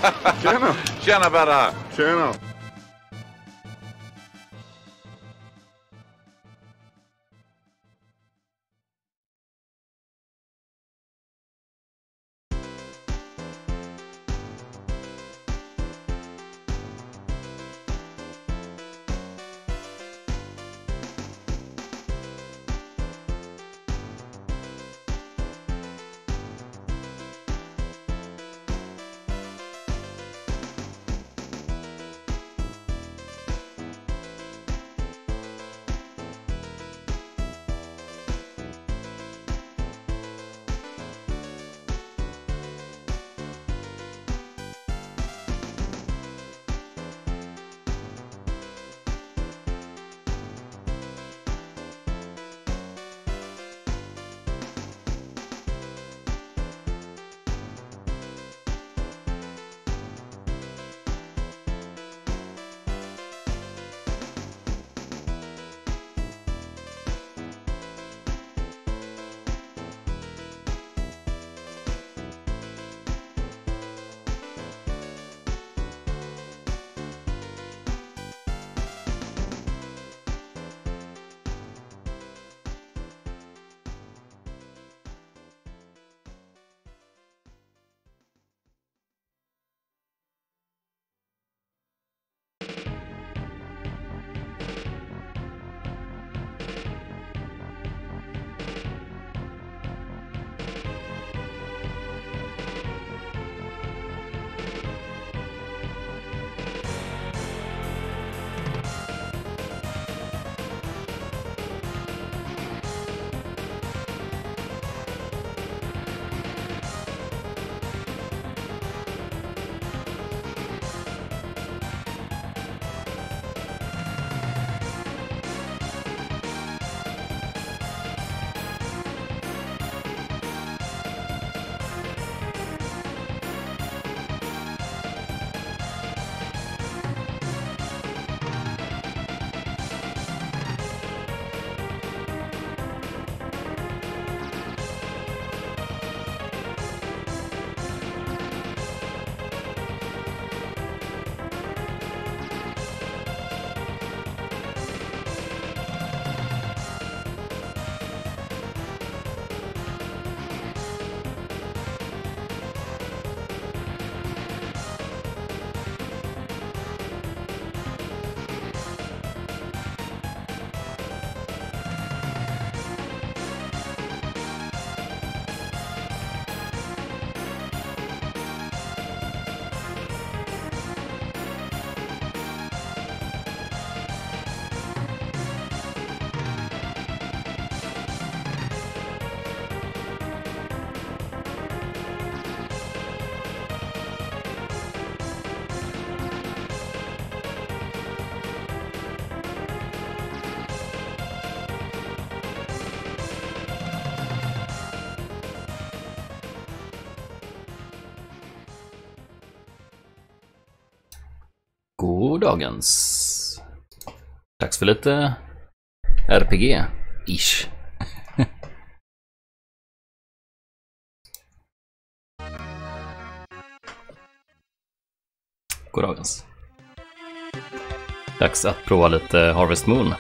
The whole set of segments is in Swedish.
Tjena! Tjena Berra! Tjena! Goddagens. Dags för lite RPG-ish. Goddagens. Dags att prova lite Harvest Moon.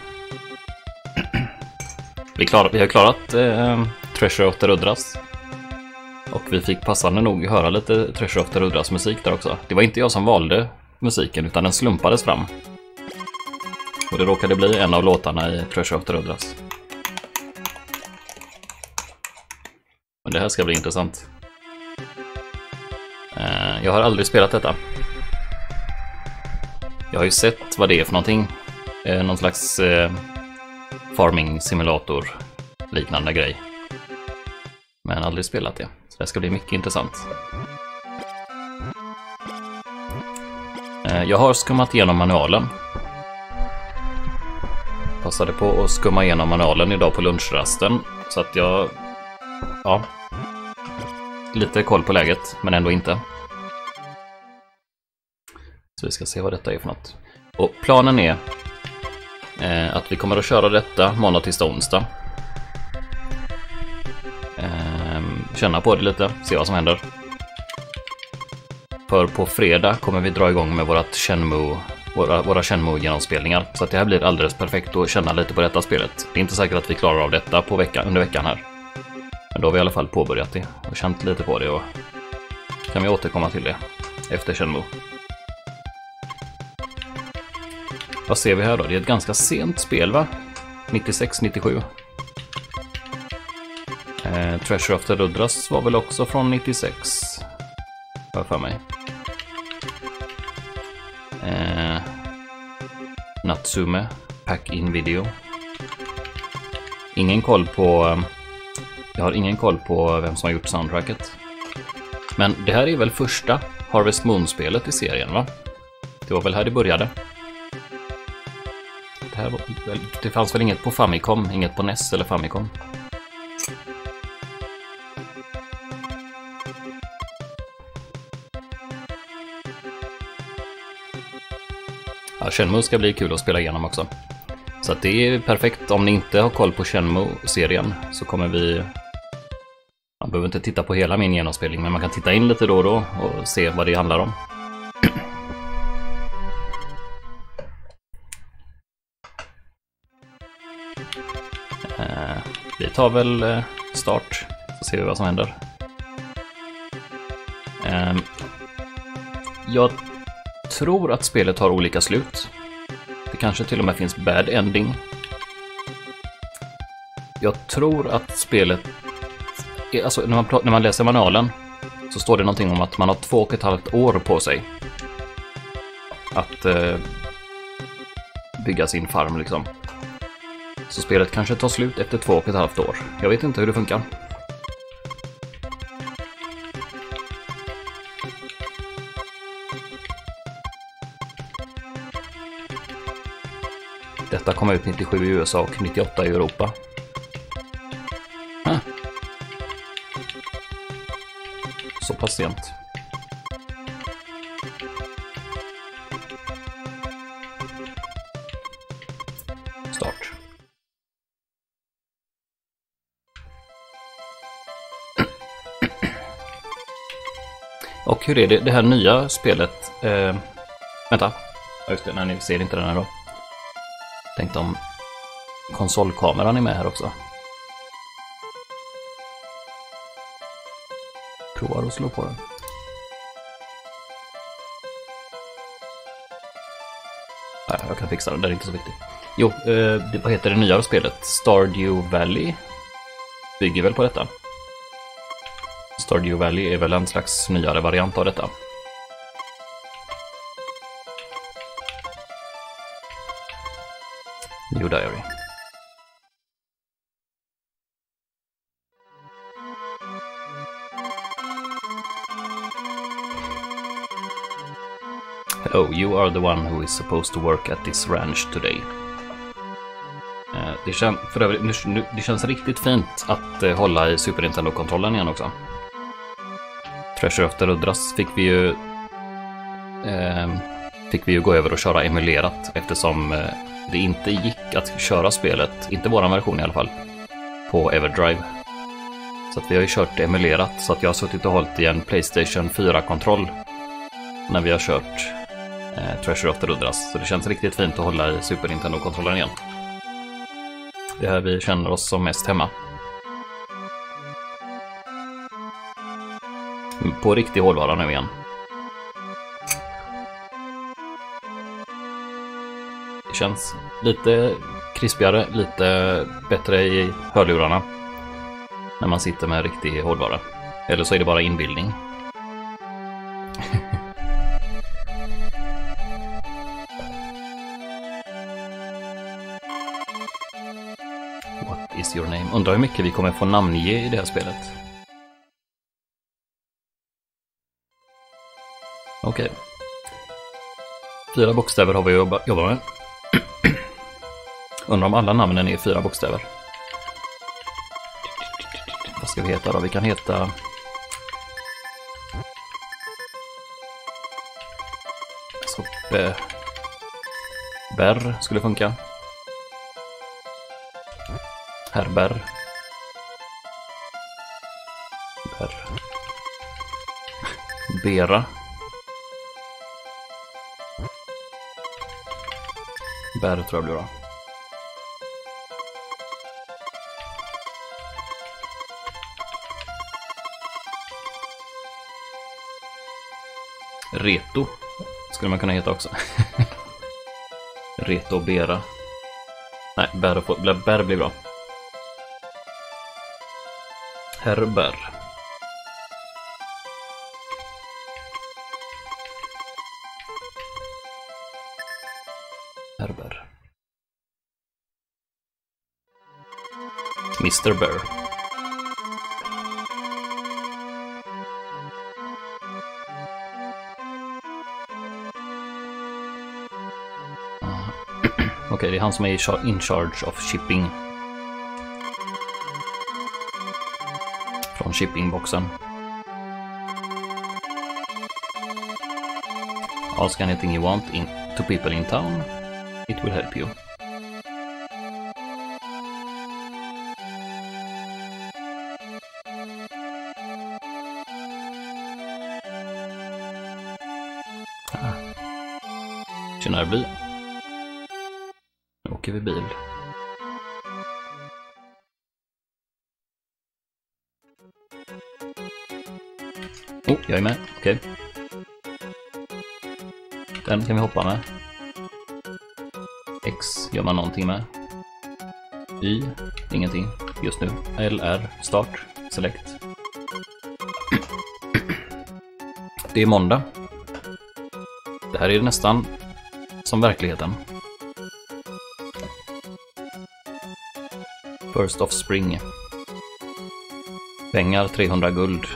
Vi har klarat Treasure of the Rudras. Och vi fick passande nog höra lite Treasure of the Rudras musik där också. Det var inte jag som valde musiken utan den slumpades fram. Och det råkade bli en av låtarna i Treasure of the Rudras. Men det här ska bli intressant. Jag har aldrig spelat detta. Jag har ju sett vad det är för någonting. Någon slags farming simulator liknande grej. Men aldrig spelat det. Så det ska bli mycket intressant. Jag har skummat igenom manualen. Passade på att skumma igenom manualen idag på lunchrasten. Så att jag... Ja. Lite koll på läget, men ändå inte. Så vi ska se vad detta är för något. Och planen är att vi kommer att köra detta måndag till onsdag. Känna på det lite, se vad som händer. För på fredag kommer vi dra igång med våra Shenmue-genomspelningar. Så att det här blir alldeles perfekt att känna lite på detta spelet. Det är inte säkert att vi klarar av detta under veckan här. Men då har vi i alla fall påbörjat det och känt lite på det, och kan vi återkomma till det efter Shenmue. Vad ser vi här då? Det är ett ganska sent spel, va? 96-97. Treasure of the Rudras var väl också från 96, för mig. Natsume, Pack-In Video. Jag har ingen koll på vem som har gjort soundtracket. Men det här är väl första Harvest Moon-spelet i serien, va? Det var väl här det började. Det fanns väl inget på Famicom, inget på NES eller Famicom. Ja, Shenmue ska bli kul att spela igenom också. Så att det är perfekt. Om ni inte har koll på Shenmue-serien så kommer vi... Man behöver inte titta på hela min genomspelning, men man kan titta in lite då och då och se vad det handlar om. Vi tar väl start, så ser vi vad som händer. Jag tror att spelet har olika slut. Det kanske till och med finns bad ending. Jag tror att spelet... Alltså när man läser manualen så står det någonting om att man har 2,5 år på sig att bygga sin farm liksom. Så spelet kanske tar slut efter 2,5 år. Jag vet inte hur det funkar. Detta kom ut 97 i USA och 98 i Europa. Så pass sent. Start. Och hur är det här nya spelet? Vänta. Just det, nej, ni ser inte den här då. Tänkte om konsolkameran är med här också. Provar att slå på den. Nej, jag kan fixa den, det är inte så viktigt. Jo, vad heter det nya spelet? Stardew Valley bygger väl på detta. Stardew Valley är väl en slags nyare variant av detta. New Diary. Hello, you are the one who is supposed to work at this ranch today. Det känns riktigt fint att hålla i Super Nintendo-kontrollen igen också. Treasure of the Rudras fick vi ju gå över och köra emulerat eftersom det inte gick att köra spelet, inte våran version i alla fall, på Everdrive. Så att vi har ju kört emulerat, så att jag har suttit och hållit i en PlayStation 4-kontroll när vi har kört Treasure of the Rudras. Så det känns riktigt fint att hålla i Super Nintendo-kontrollen igen. Det är här vi känner oss som mest hemma. På riktig hårdvara nu igen. Det känns lite krispigare, lite bättre i hörlurarna när man sitter med riktig hårdvara. Eller så är det bara inbildning. What is your name? Undrar hur mycket vi kommer få namnge i det här spelet. Okej. 4 bokstäver har vi jobbat med. Undrar om alla namnen är 4 bokstäver. Vad ska vi heta då? Vi kan heta... Berr skulle funka. Herber. Berr. Bera. Bär tror jag blir bra. Reto skulle man kunna heta också. Reto och Bera. Nej, bär blir bra. Herbär. Herbär. Mr. Bear. Okej, det är han som är in charge of shipping. Från shippingboxen. Ask anything you want to people in town. It will help you. Tjenare bil. Nu åker vi bil. Oh, jag är med. Okej. Den kan vi hoppa med. X gör man någonting med. Y, ingenting just nu. L, R, start, select. Det är måndag. Det här är nästan som verkligheten. First of spring. Pengar 300 guld.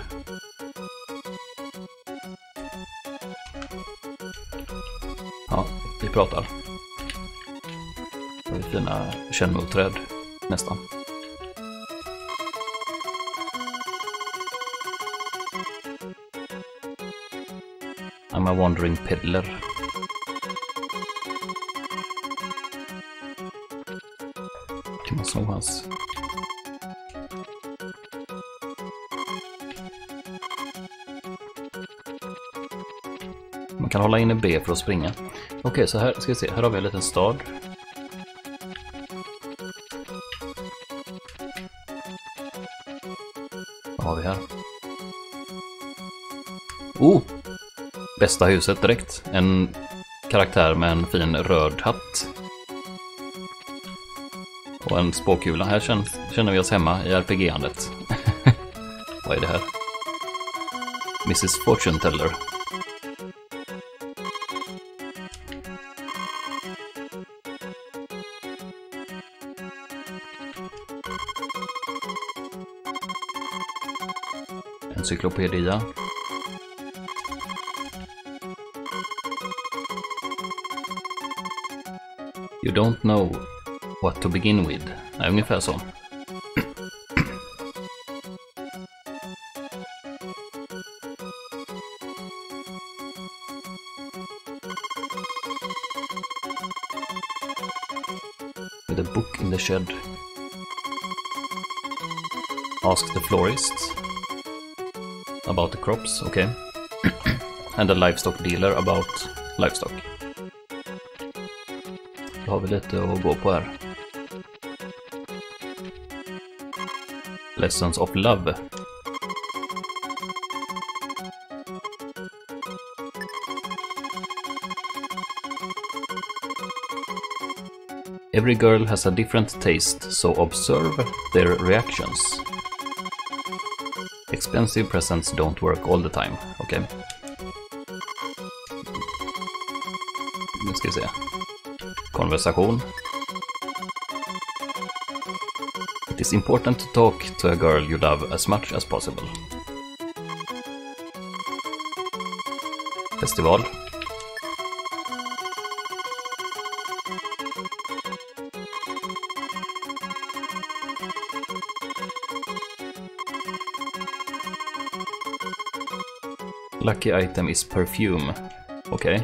Ja, vi pratar. Det är fina kännmoträd nästan. I'm a wandering peddler. Kan man sno hans? Man kan hålla inne B för att springa. Okej, så här ska vi se. Här har vi en liten stad. Vad har vi här? Oh! Bästa huset direkt. En karaktär med en fin röd hatt. Och en spåkula. Här känner vi oss hemma i RPG-andet. Vad är det här? Mrs. Fortune Teller. Encyklopedia. You don't know what to begin with. Nej, ungefär så. With a book in the shed. Ask the florist about the crops, okay. And the livestock dealer about livestock. Då har vi lite att gå på här. Lessons of love. Every girl has a different taste, so observe their reactions. Expensive presents don't work all the time. Okej. Nu ska vi se. Konversation. It is important to talk to a girl you love as much as possible. Festival. Lucky item is perfume. Okay.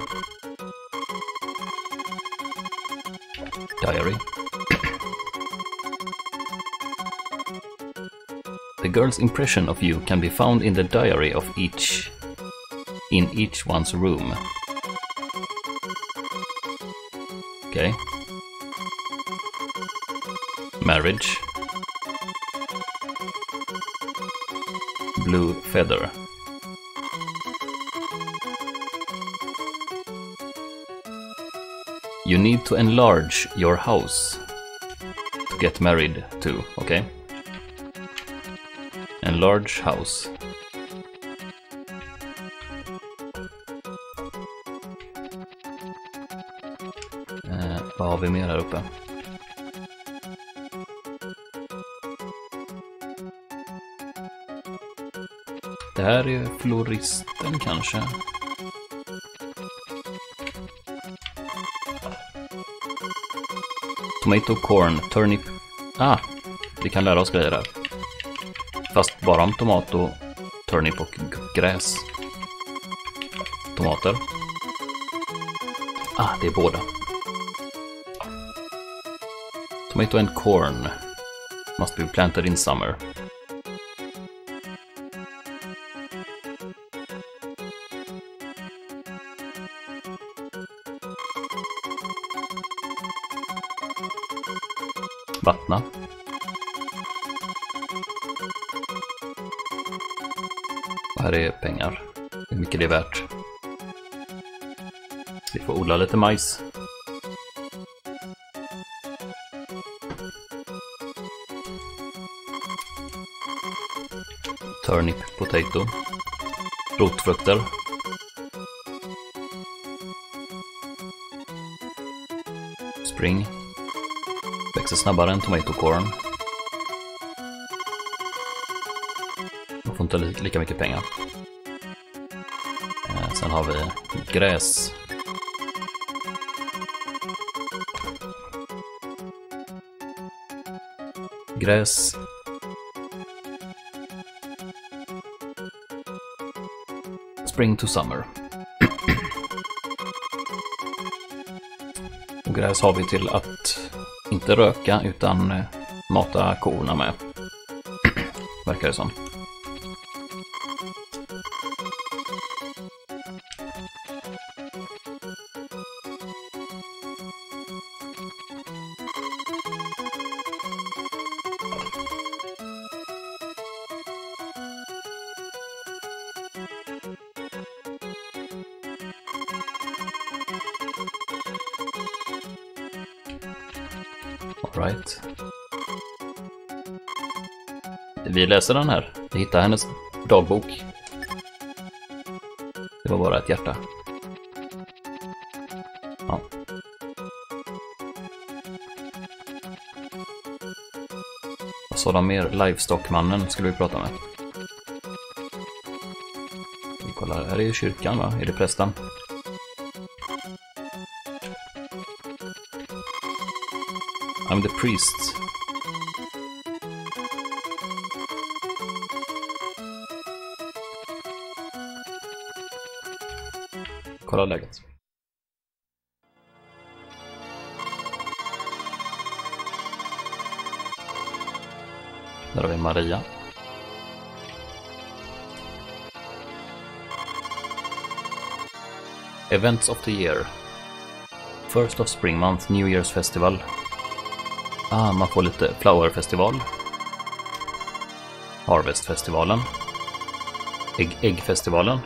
Diary. The girl's impression of you can be found in the diary of each one's room. Okay. Marriage. Blue feather. You need to enlarge your house to get married to, okay? Enlarge house. Vad har vi mer här uppe? Det här är floristen kanske. Tomato, corn, turnip. Ah, vi kan lära oss grejer där. Fast bara om tomato, turnip och gräs. Tomater. Ah, det är båda. Tomato and corn must be planted in summer. Vattna. Och här är pengar. Hur mycket det är värt. Vi får odla lite majs. Turnip, potato. Rotfrukter. Spring. Växer snabbare än tomato corn. Man får inte lika mycket pengar. Sen har vi gräs. Gräs. Spring to summer. Och gräs har vi till att inte röka utan mata korna med. Verkar det som. Right. Vi läser den här. Vi hittar hennes dagbok. Det var bara ett hjärta. Ja. Och så de mer livestockmannen skulle vi prata med. Vi kollar, här är ju kyrkan va? Är det prästen? I'm the priest. Kolla läget. Där har vi Maria. Events of the year. First of spring month, New Year's festival. Ah, man får lite flowerfestival. Harvestfestivalen. Äggfestivalen.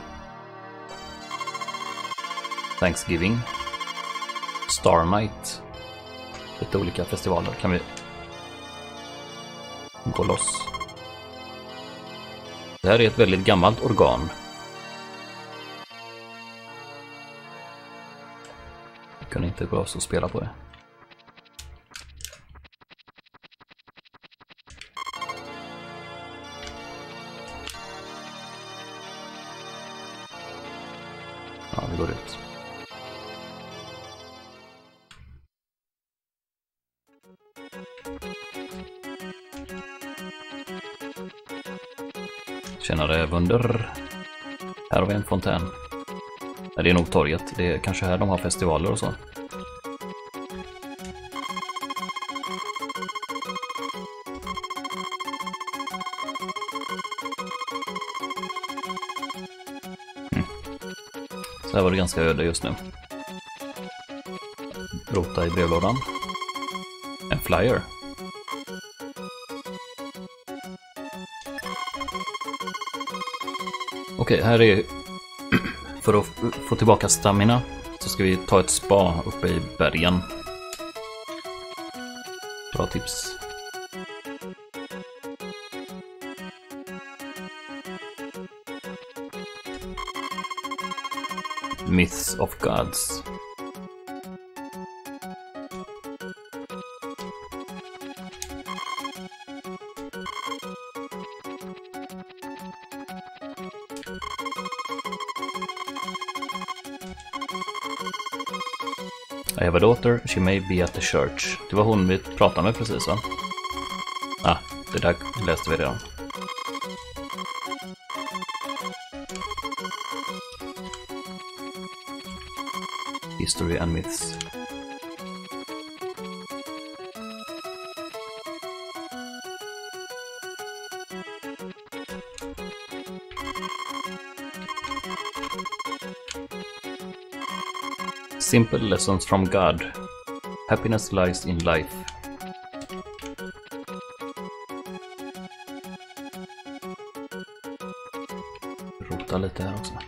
Thanksgiving. Star Night. Lite olika festivaler kan vi gå loss. Det här är ett väldigt gammalt organ. Jag kunde inte gå loss och spela på det. Ja, vi går ut. Tjänare Wunder. Här har vi en fontän. Det är nog torget. Det är kanske här de har festivaler och så. Så här var det ganska öde just nu. Rota i brevlådan. En flyer. Okej, här är... För att få tillbaka stamina så ska vi ta ett spa uppe i bergen. Bra tips. Myths of Gods. I have a daughter, she may be at the church. Det var hon vi pratade med precis, va? Det där läste vi redan. History and myths. Simple lessons from God. Happiness lies in life. Rota lite här också.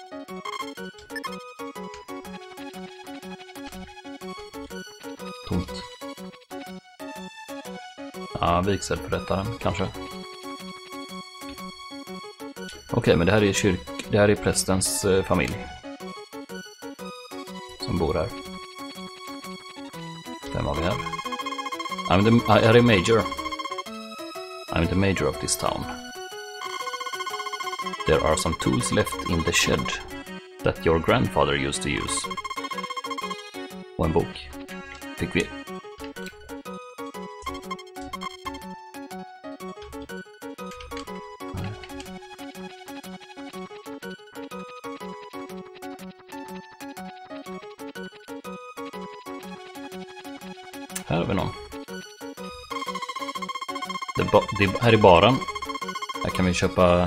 Tomt. Ja, vigselförrättaren kanske. Okej, men det här är det här är prästens familj. Som bor här. Vem har vi här? Här är Major. I'm the Major of this town. There are some tools left in the shed that your grandfather used to use. Och en bok. Fick vi. Här har vi någon. Här är baren. Här kan vi köpa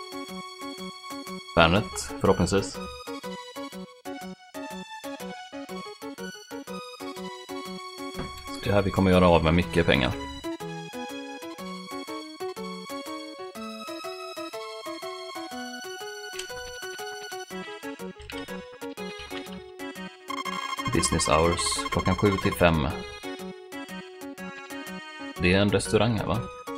Bernet, förhoppningsvis. Det är här vi kommer göra av med mycket pengar. Business hours, klockan 7 till 5. Det är en restaurang här, va?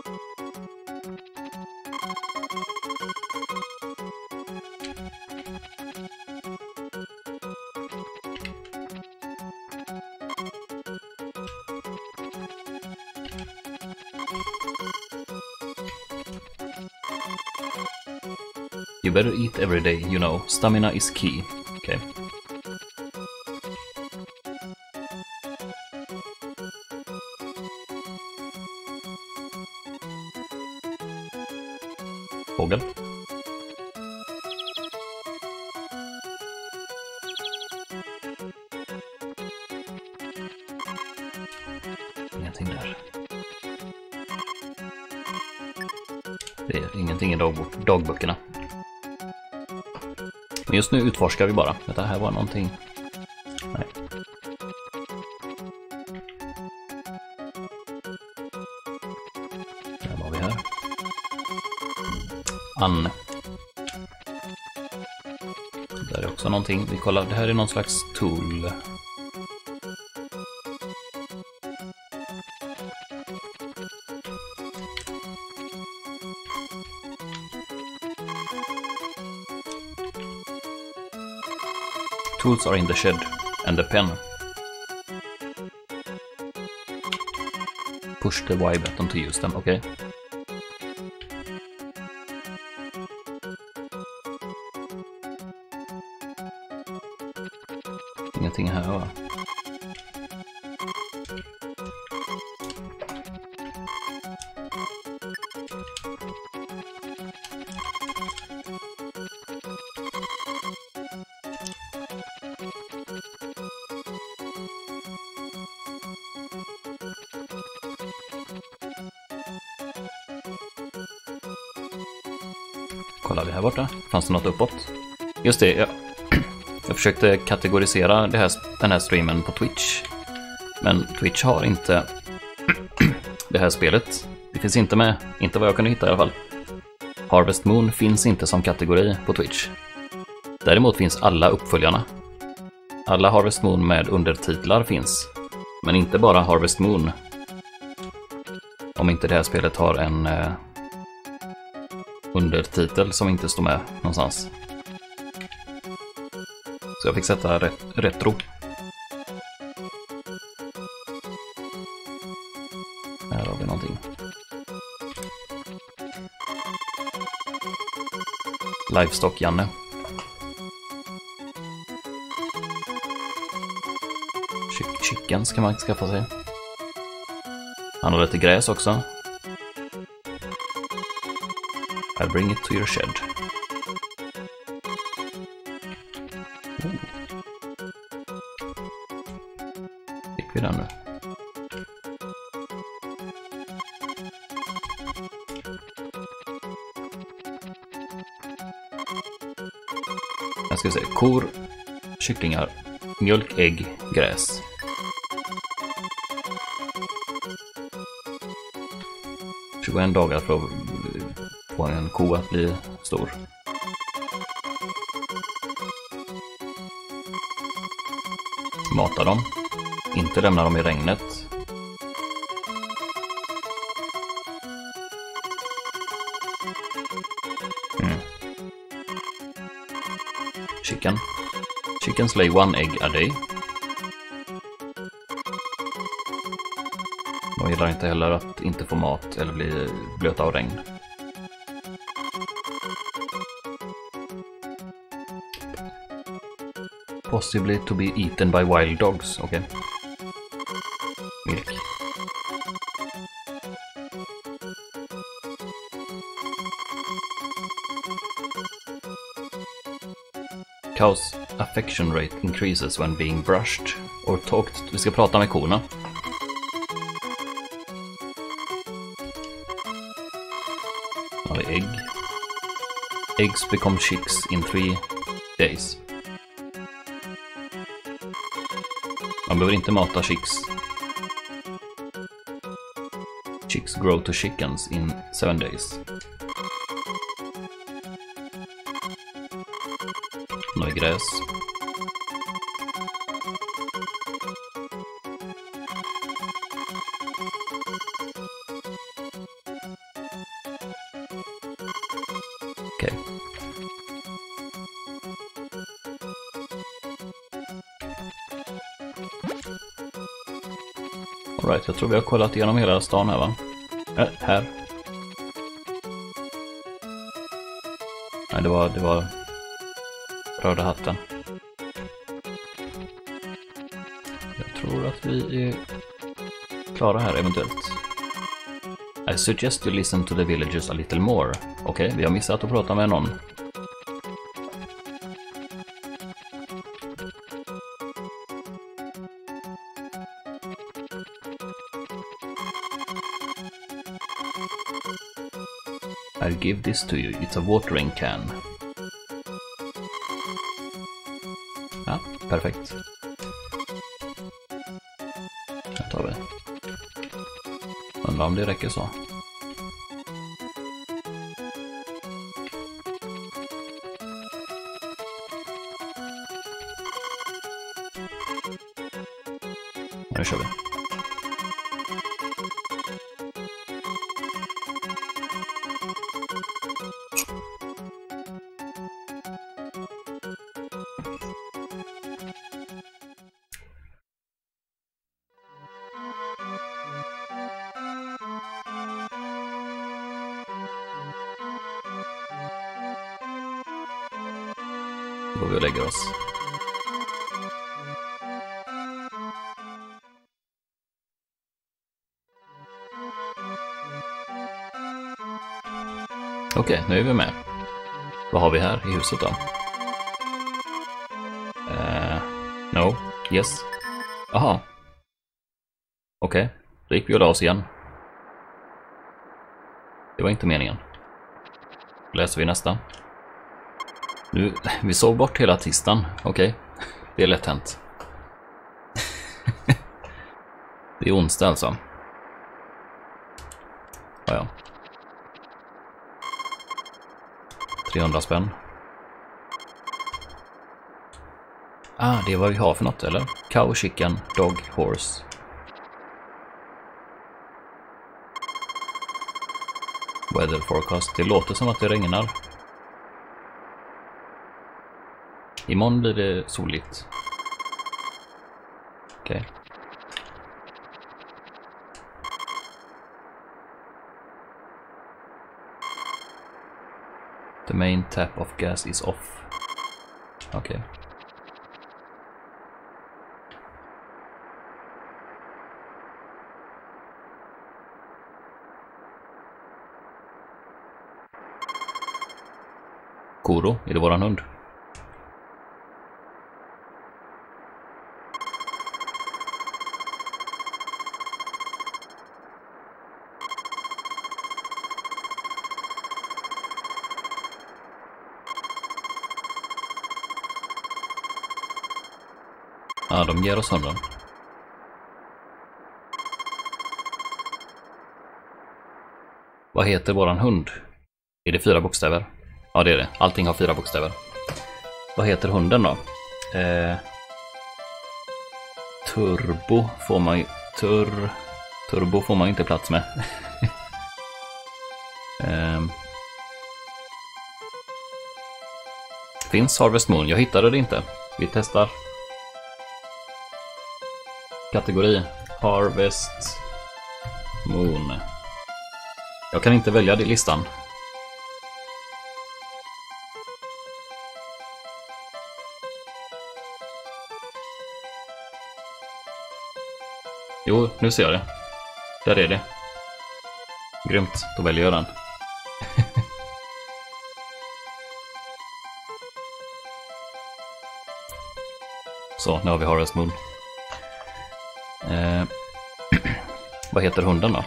You better eat every day, you know. Stamina is key. Okay. Fågel. Ingenting där. Det är ingenting i dagböckerna. Men just nu utforskar vi bara. Det här var någonting. Nej. Där var vi här. Anne. Där är också någonting. Vi kollar. Det här är någon slags tool. Tools are in the shed and the pen. Push the Y button to use them, okay. Ingenting här, va? Kollar vi här borta. Fanns det något uppåt? Just det, jag försökte kategorisera den här streamen på Twitch. Men Twitch har inte det här spelet. Det finns inte med, inte vad jag kunde hitta i alla fall. Harvest Moon finns inte som kategori på Twitch. Däremot finns alla uppföljarna. Alla Harvest Moon med undertitlar finns, men inte bara Harvest Moon. Om inte det här spelet har en undertitel som inte står med någonstans. Så jag fick sätta retro. Här har vi någonting. Livestock Janne. Chickens kan man skaffa sig. Han har lite gräs också. I'll bring it to your shed. Fick vi den nu? Jag ska se. Kor, kycklingar, mjölk, ägg, gräs. En dagar för att få en ko att bli stor. Mata dem. Inte lämna dem i regnet. Chicken. Chickens lay 1 egg a day. De gillar inte heller att inte få mat eller bli blöta av regn. Possibly to be eaten by wild dogs. Okej. Milk. Cows affection rate increases when being brushed or talked. Vi ska prata med korna. Har vi ägg. Eggs become chicks in 3 days. Man behöver inte mata chicks. Chicks grow to chickens in 7 days. Nu har vi gräs. Okej. All right, jag tror vi har kollat igenom hela stan här, va? Här. Nej, det var röda hatten. Jag tror att vi är klara här eventuellt. I suggest you listen to the villagers a little more. Okej, vi har missat att prata med någon. I'll give this to you. It's a watering can. Ja, perfekt. Här tar vi. Undrar om det räcker så. Nu kör vi. Då går vi och lägger oss. Okej, nu är vi med. Vad har vi här i huset då? No, yes. Aha. Okej, då gick vi och la oss igen. Det var inte meningen. Läser vi nästa. Nu, vi sov bort hela tisdagen. Okej, det är lätt hänt. Det är onsdag alltså. Ja. 300 spänn. Ah, det är vad vi har för något, eller? Cow, chicken, dog, horse. Weather forecast. Det låter som att det regnar. Imorgon blir det soligt. Okej. Okay. The main tap of gas is off. Okej. Okay. Koro, är det våran hund? Ja, de ger oss hunden. Vad heter våran hund? Är det 4 bokstäver? Ja, det är det. Allting har 4 bokstäver. Vad heter hunden då? Turbo får man ju... Turbo får man ju inte plats med. Finns Harvest Moon? Jag hittade det inte. Vi testar. Kategori Harvest Moon. Jag kan inte välja det i listan. Jo, nu ser jag det. Där är det. Grymt, då väljer jag den. Så, nu har vi Harvest Moon. Vad heter hunden då?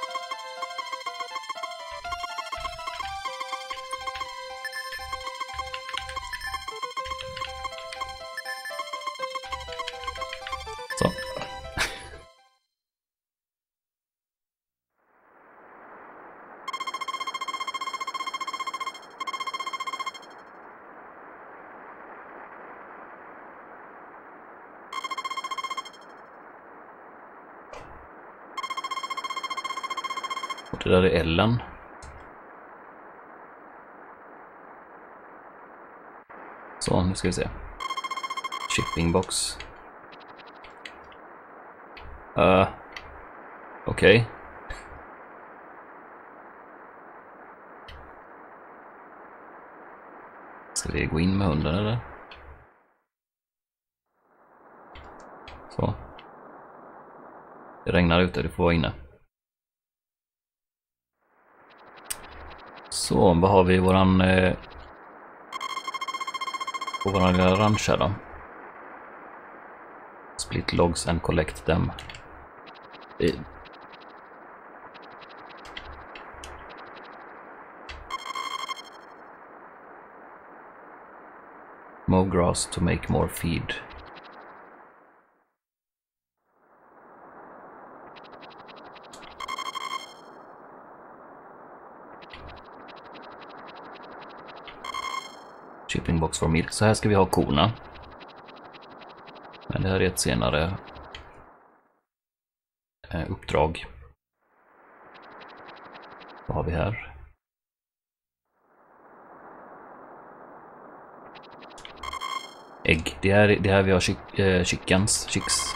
Så. Och det där är Ellen. Så, nu ska vi se. Shipping box. Okej. Ska vi gå in med hunden eller? Så. Det regnar ute, det får vara inne. Så, vad har vi i våran på våran lilla ranch här då? Split logs and collect them. Mow grass to make more feed. Shipping box for milk. Så här ska vi ha korna. Men det här är ett senare uppdrag. Vad har vi här? Ägg. Det här vi har chicks.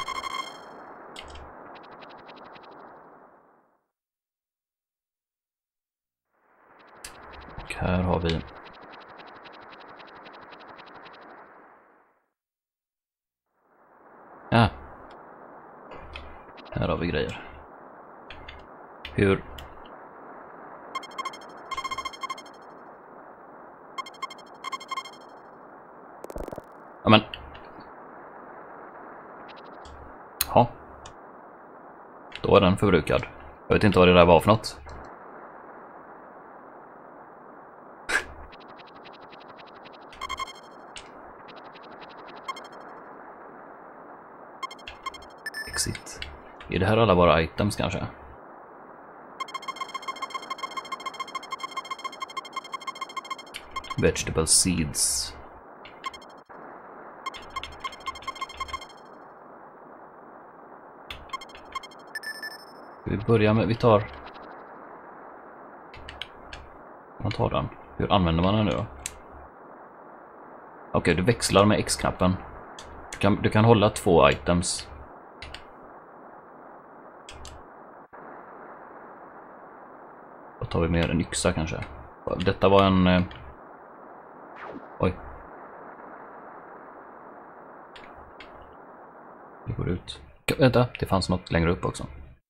Och här har vi här har vi grejer. Hur? Ja men. Ja. Då är den förbrukad. Jag vet inte vad det där var för något. Exit. Är det här alla våra items kanske? Vegetable seeds. Vi börjar med, man tar den. Hur använder man den nu då? Okej, du växlar med X-knappen. Du kan hålla 2 items. Då tar vi med en yxa kanske. Detta var en... Oj. Det går ut. Vänta, det fanns något längre upp också.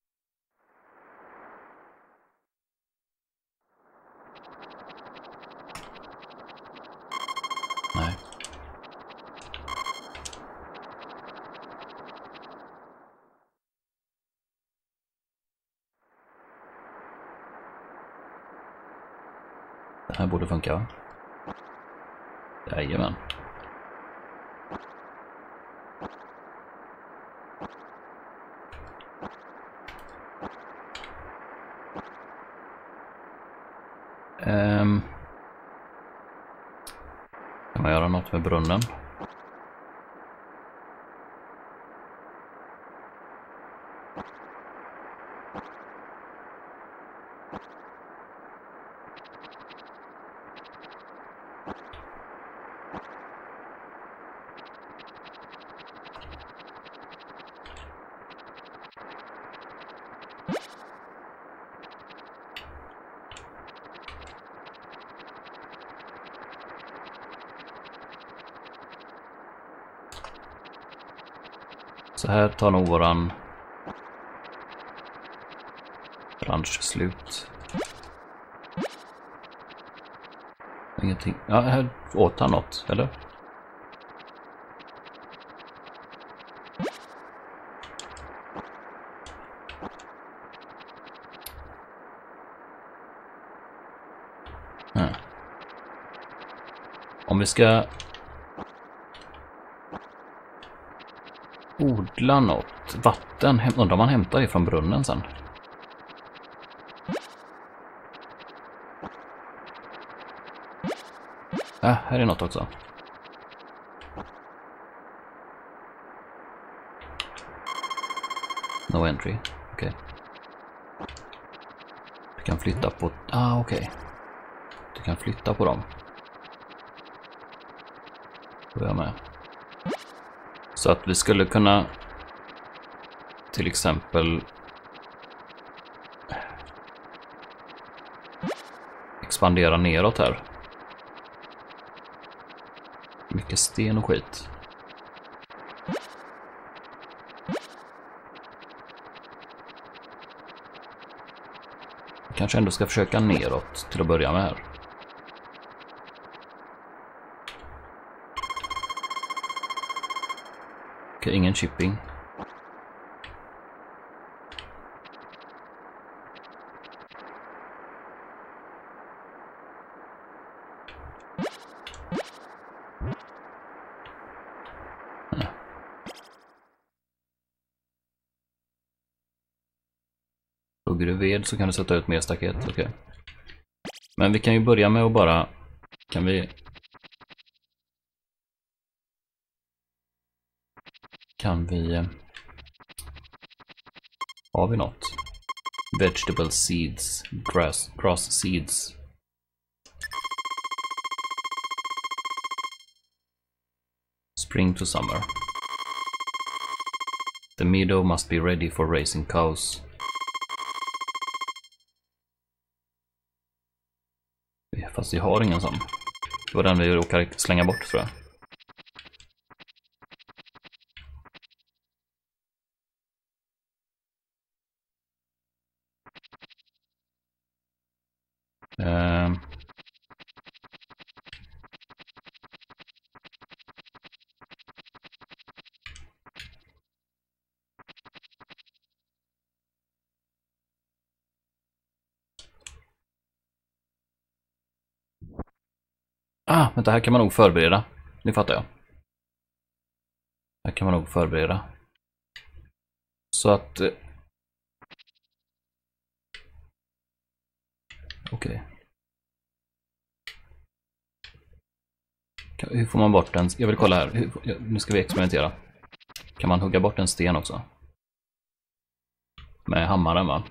Nej. Det här borde funka. Jajamän. Kan man göra något med brunnen? Så här tar nog våran bransch slut. Ingenting. Ja, här åt han något, eller? Om vi ska odla något vatten, undrar om man hämtar det från brunnen sen. Här är något också. No entry. Okej. Du kan flytta på... okej. Du kan flytta på dem. Då är jag med. Så att vi skulle kunna till exempel expandera neråt här. Mycket sten och skit. Kanske ändå ska försöka neråt till att börja med här. Okej, ingen shipping. Hugger du ved så kan du sätta ut mer staket, okej. Men vi kan ju börja med att bara... Har vi något? Vegetable seeds, grass seeds. Spring to summer. The meadow must be ready for raising cows. Fast vi har ingen sån. Det var den vi råkade slänga bort, tror jag. Vänta, här kan man nog förbereda. Nu fattar jag. Här kan man nog förbereda. Så att... Okej. Hur får man bort en... Jag vill kolla här. Nu ska vi experimentera. Kan man hugga bort en sten också? Med hammaren, va?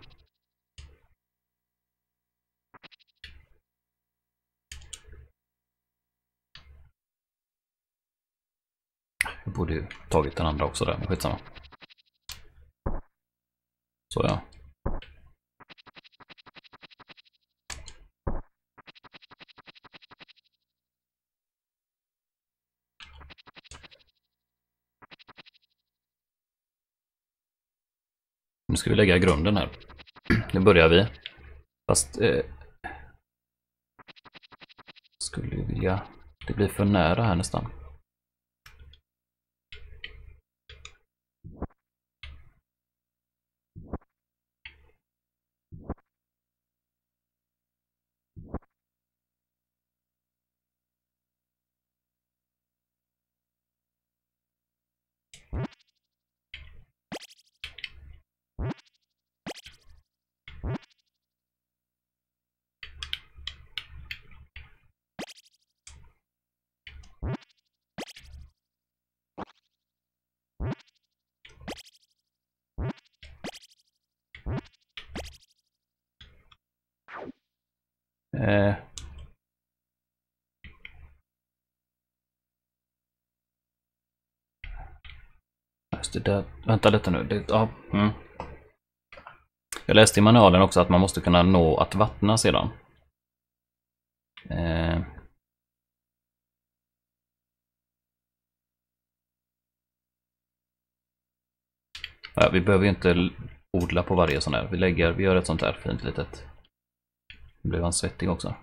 Jag borde ju tagit den andra också där, men skitsamma. Så ja. Nu ska vi lägga grunden här. Nu börjar vi. Fast... skulle vi vilja... Det blir för nära här nästan. Just det där. Vänta lite nu. Ja. Jag läste i manualen också att man måste kunna nå att vattna sedan. Ja, vi behöver ju inte odla på varje sån här. Vi gör ett sånt här fint litet. Nu blev han svettig också.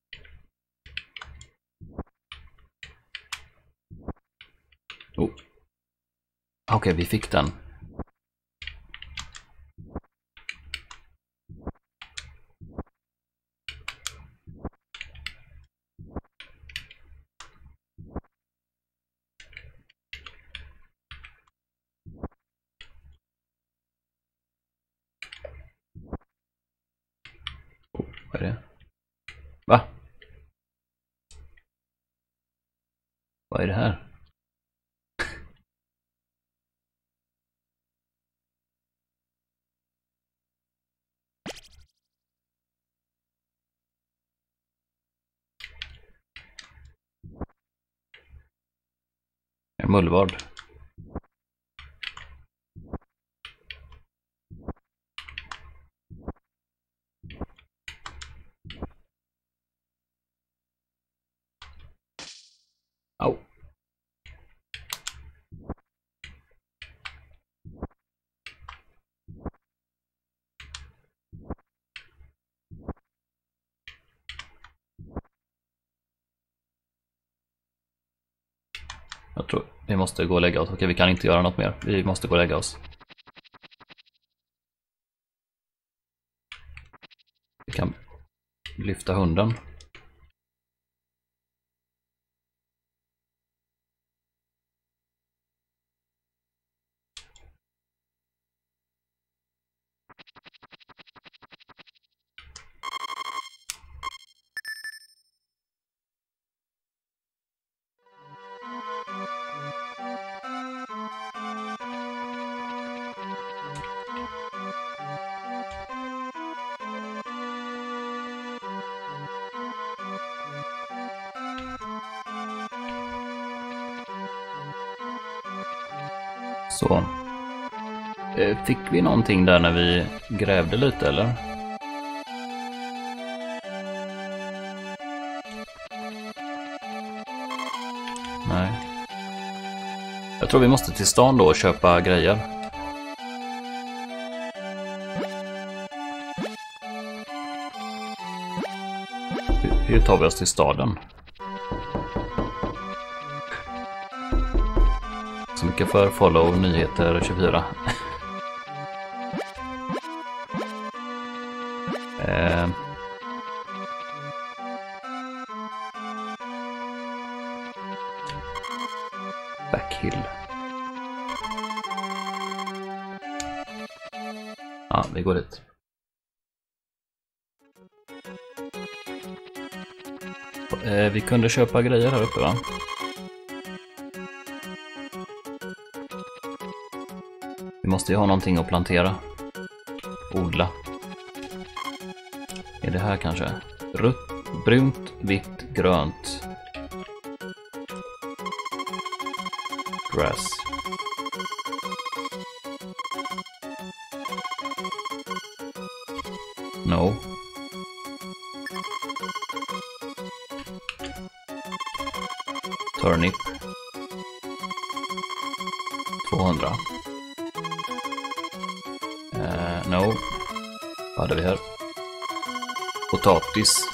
Oh. Okej, vi fick den. Oh, vad är det? Va? Vad är det här? En mullvad. Au. Jag tror vi måste gå och lägga oss. Okej, vi kan inte göra något mer. Vi måste gå och lägga oss. Vi kan lyfta hunden. Så. Fick vi någonting där när vi grävde lite, eller? Nej. Jag tror vi måste till stan då och köpa grejer. Hur tar vi oss till staden? Så mycket för follow nyheter 24. Backhill. Ja, vi går dit. Vi kunde köpa grejer här uppe, va? måste ju ha någonting att plantera. Odla. Är det här kanske? Rött, brunt, vitt, grönt. Grass. No. Turnip. 200. No. Vad hade vi här? Potatis.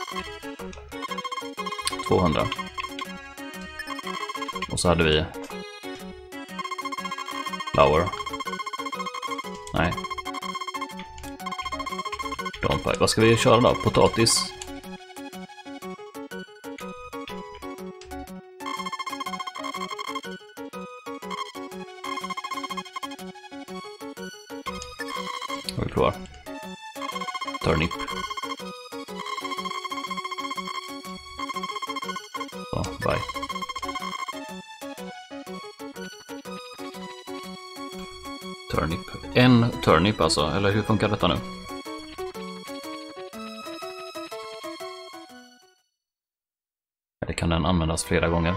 200. Och så hade vi flower. Nej. Vad ska vi köra då? Potatis. Och vi provar. Turnip. Så, bye. Turnip. En turnip alltså, eller hur funkar detta nu? Eller kan den användas flera gånger?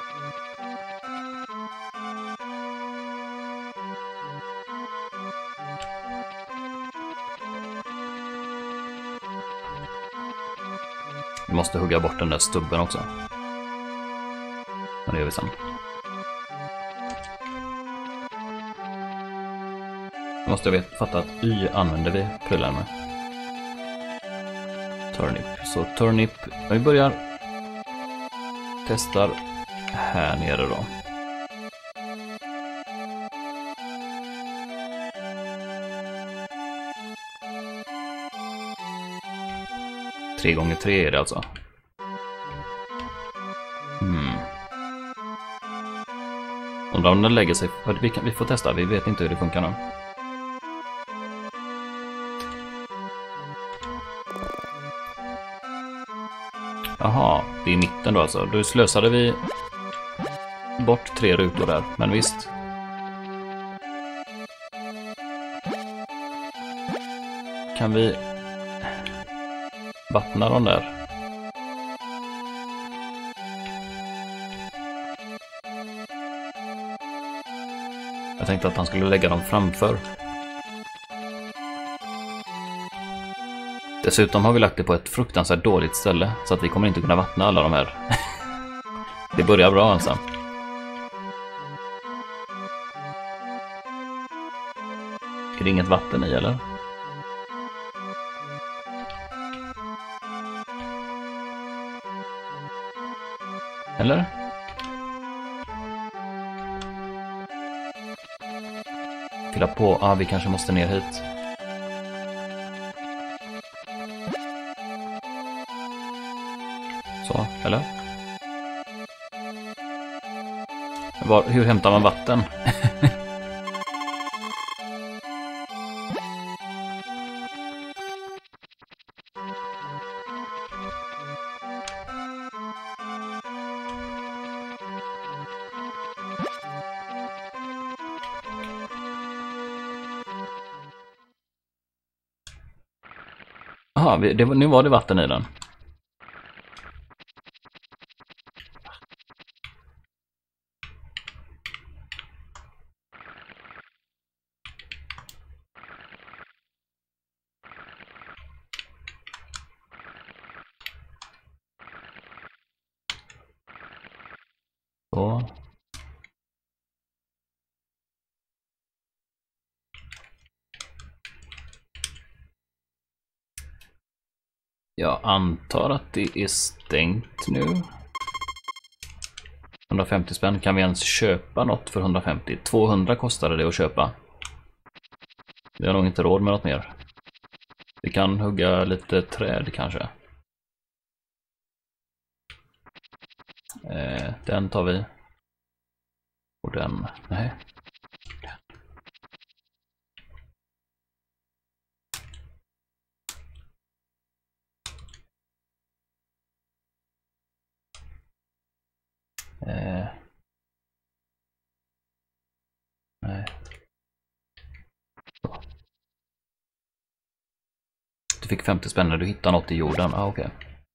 Vi måste hugga bort den där stubben också. Men det gör vi sen. Nu måste jag fatta att Y använder vi prylar med. Turnip. Så turnip. Vi börjar. Testar här nere då. Tre gånger 3 är det alltså. Undrar om den lägger sig. Vi får testa, vi vet inte hur det funkar nu. Jaha, det är i mitten då alltså. Då slösade vi bort 3 rutor där, men visst. Kan vi vattna dem där? Jag tänkte att han skulle lägga dem framför. Dessutom har vi lagt det på ett fruktansvärt dåligt ställe så att vi kommer inte kunna vattna alla de här. Det börjar bra alltså. Är det inget vatten i eller? Eller? Fylla på. Vi kanske måste ner hit. Så, eller? Hur hämtar man vatten? Jaha, nu var det vatten i den. Så. Jag antar att det är stängt nu. 150 spänn. Kan vi ens köpa något för 150? 200 kostade det att köpa. Vi har nog inte råd med något mer. Vi kan hugga lite träd kanske. Den tar vi. Och den. Nej. Nej. Du fick 50 spänn när du hittade något i jorden. Okej.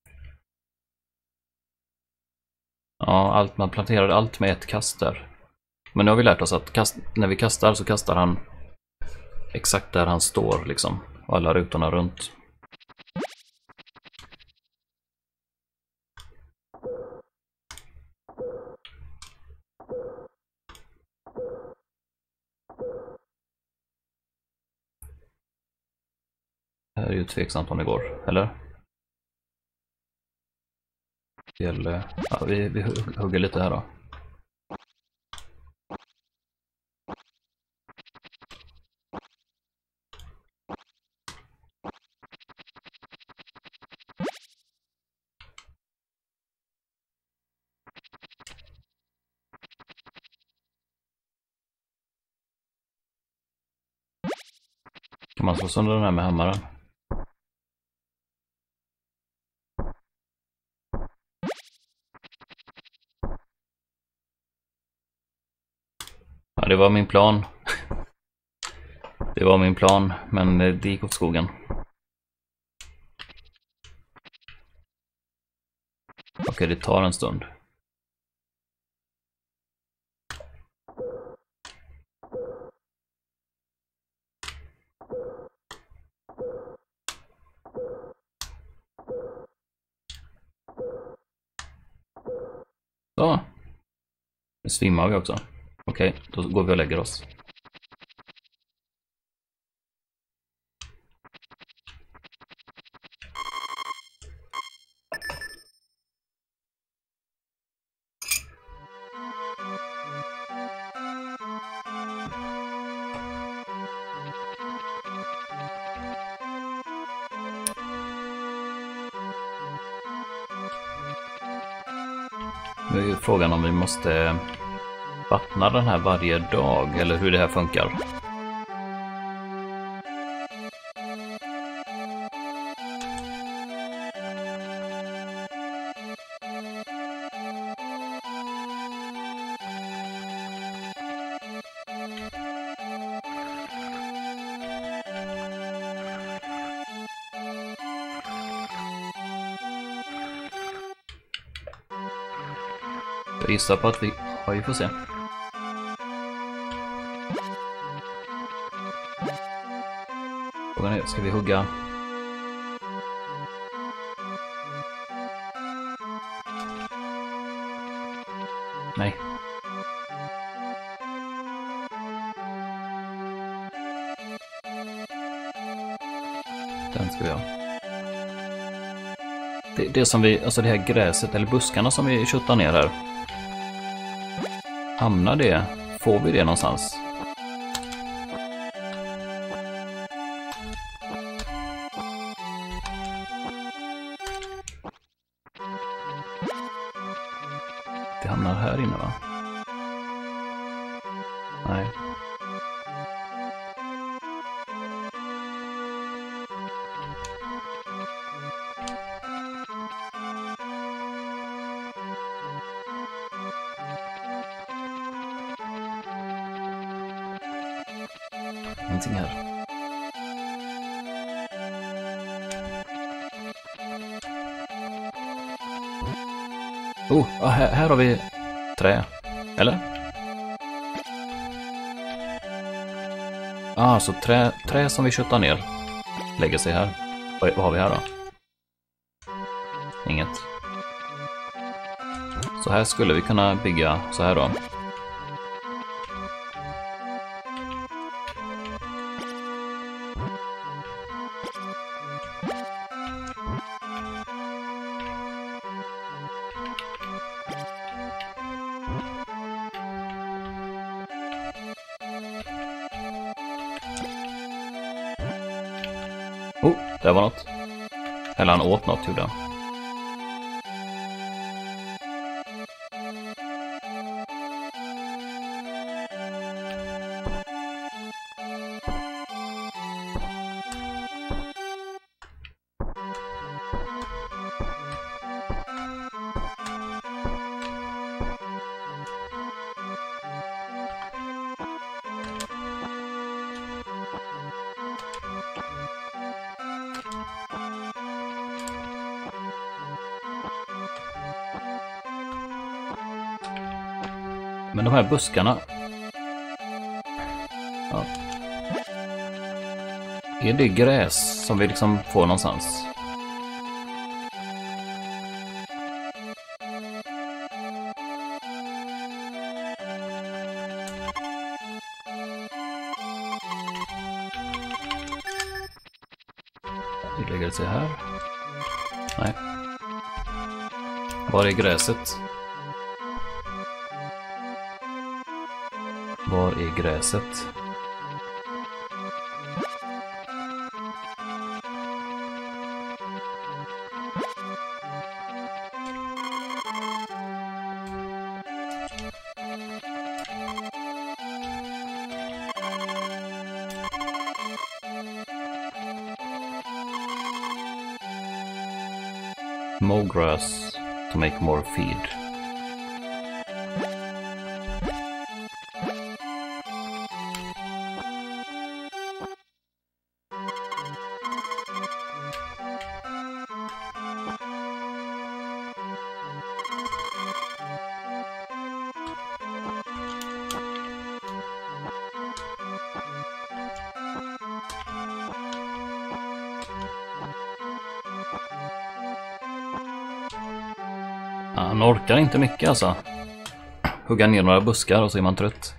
Ja, man planterade allt med ett kast där. Men nu har vi lärt oss att när vi kastar så kastar han exakt där han står liksom. Och alla rutorna runt. Det här är ju tveksamt om det går, eller? Ja, vi hugger lite här då. Kan man slå sönder den här med hammaren? Ja, det var min plan. Det var min plan, men det gick åt skogen. Okej, det tar en stund. Så. Nu svimmar vi också. Okej, då går vi och lägger oss. Nu är ju frågan om vi måste vattna den här varje dag eller hur det här funkar. Jag gissar på att vi får se. Frågan är, ska vi hugga? Nej. Den ska vi ha. Det som vi, alltså det här gräset eller buskarna som vi köttar ner här. Hamnar det? Får vi det någonstans? Det hamnar här inne, va? Nej. Ingenting här. Här har vi trä. Eller? Så trä som vi köttar ner lägger sig här. Vad har vi här då? Inget. Så här skulle vi kunna bygga så här då. Det var något. Eller han åt något, gjorde han. Men de här buskarna... Ja. Är det gräs som vi liksom får någonstans? Vi lägger det sig här. Nej. Var är gräset? Var är gräset? More grass to make more feed. Han orkar inte mycket alltså. Hugga ner några buskar och så är man trött.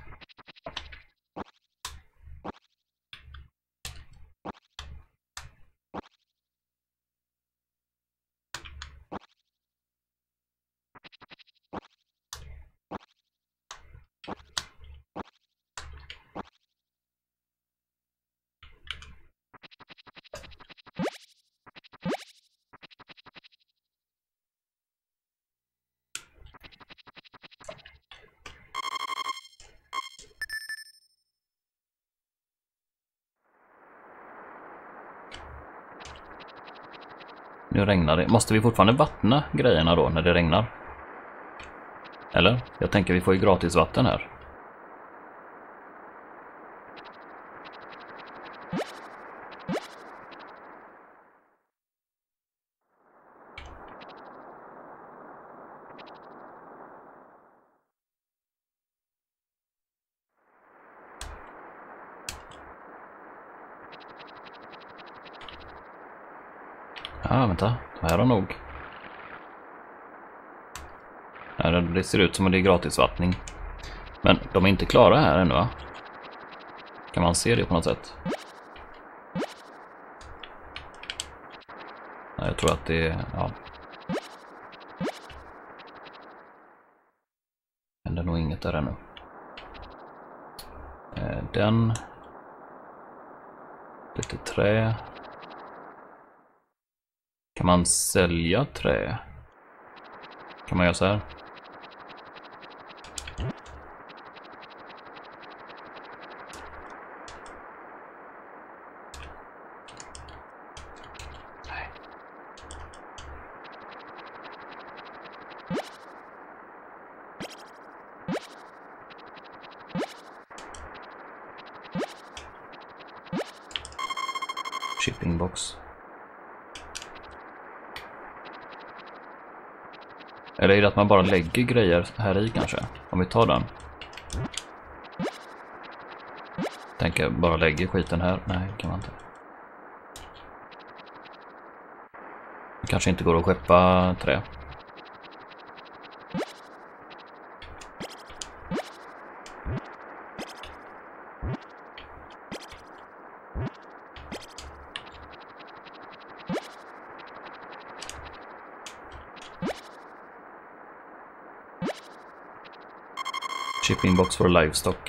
Nu regnar det. Måste vi fortfarande vattna grejerna då när det regnar? Eller? Jag tänker vi får ju gratis vatten här. Ja, vänta. Det här har nog... Nej, det ser ut som att det är gratisvattning. Men de är inte klara här ännu, va? Kan man se det på något sätt? Nej, jag tror att det är... Ja. Men det är nog inget där ännu. Den... Lite trä... Kan man sälja trä? Kan man göra så här? Nej. Shipping box. Eller är det att man bara lägger grejer här i kanske? Om vi tar den. Tänker bara lägger skiten här. Nej, kan man inte. Det kanske inte går att skeppa trä. Shipping box for livestock.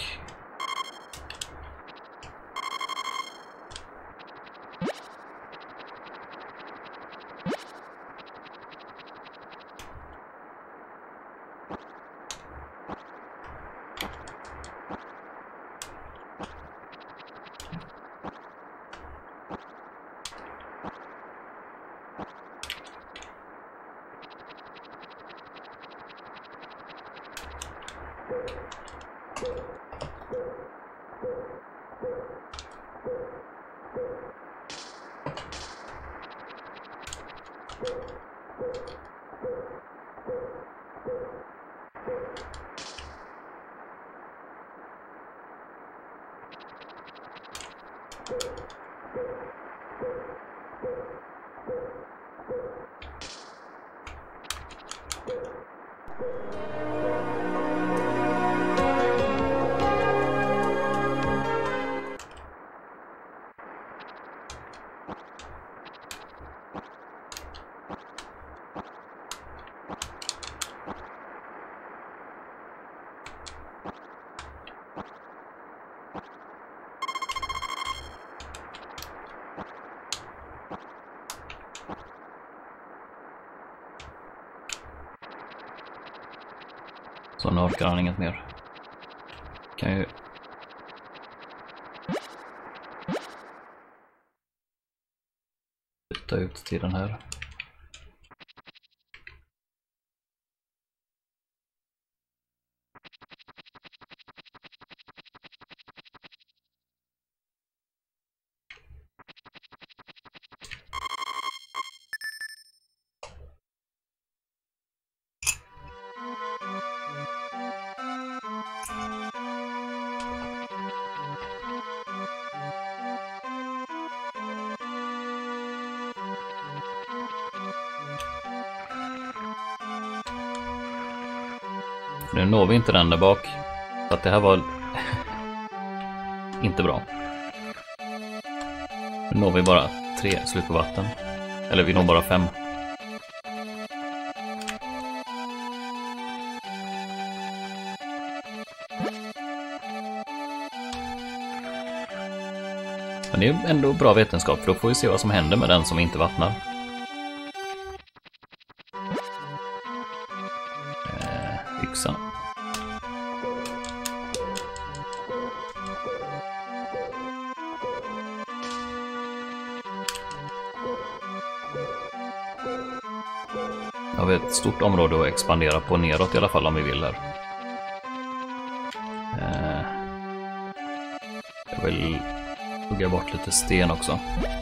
Så nu orkar han inget mer. Kan ju... byta ut till den här. Nu når vi inte den där bak. Så att det här var inte bra. Nu når vi bara 3 slut på vatten. Eller vi når bara 5. Men det är ändå bra vetenskap, för då får vi se vad som händer med den som inte vattnar. Yxa. Har vi ett stort område att expandera på neråt i alla fall om vi vill här. Jag vill hugga bort lite sten också.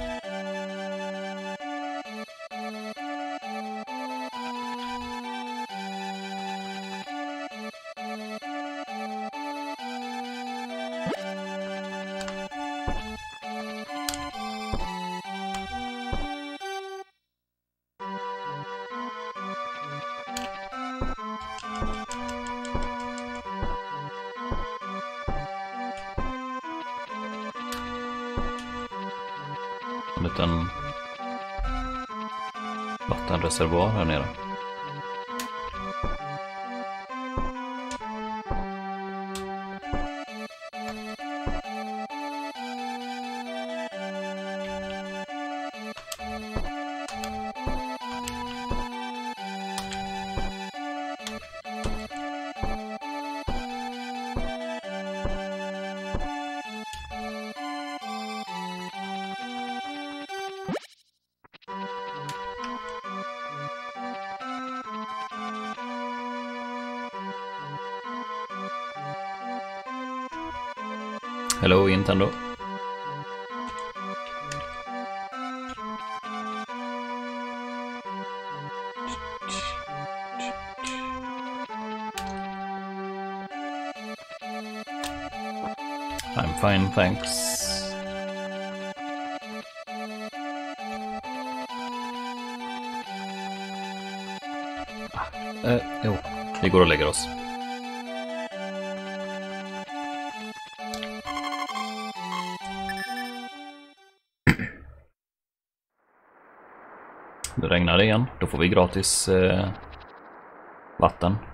En liten vattenreservoar här nere. Hello Nintendo. I'm fine, thanks. Jo, vi går och lägger oss. Nu regnar det igen, då får vi gratis vatten.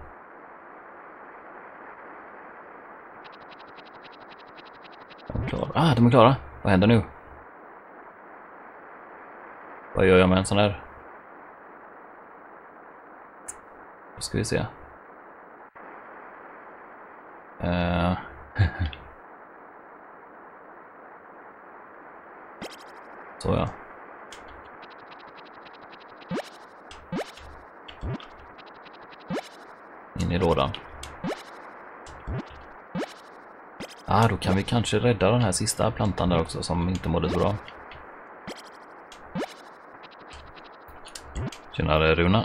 De är klara. Vad händer nu? Vad gör jag med en sån här? Då ska vi se. Så ja. In i lådan. Då kan vi kanske rädda den här sista plantan där också som inte mådde så bra. Tjenare Runa.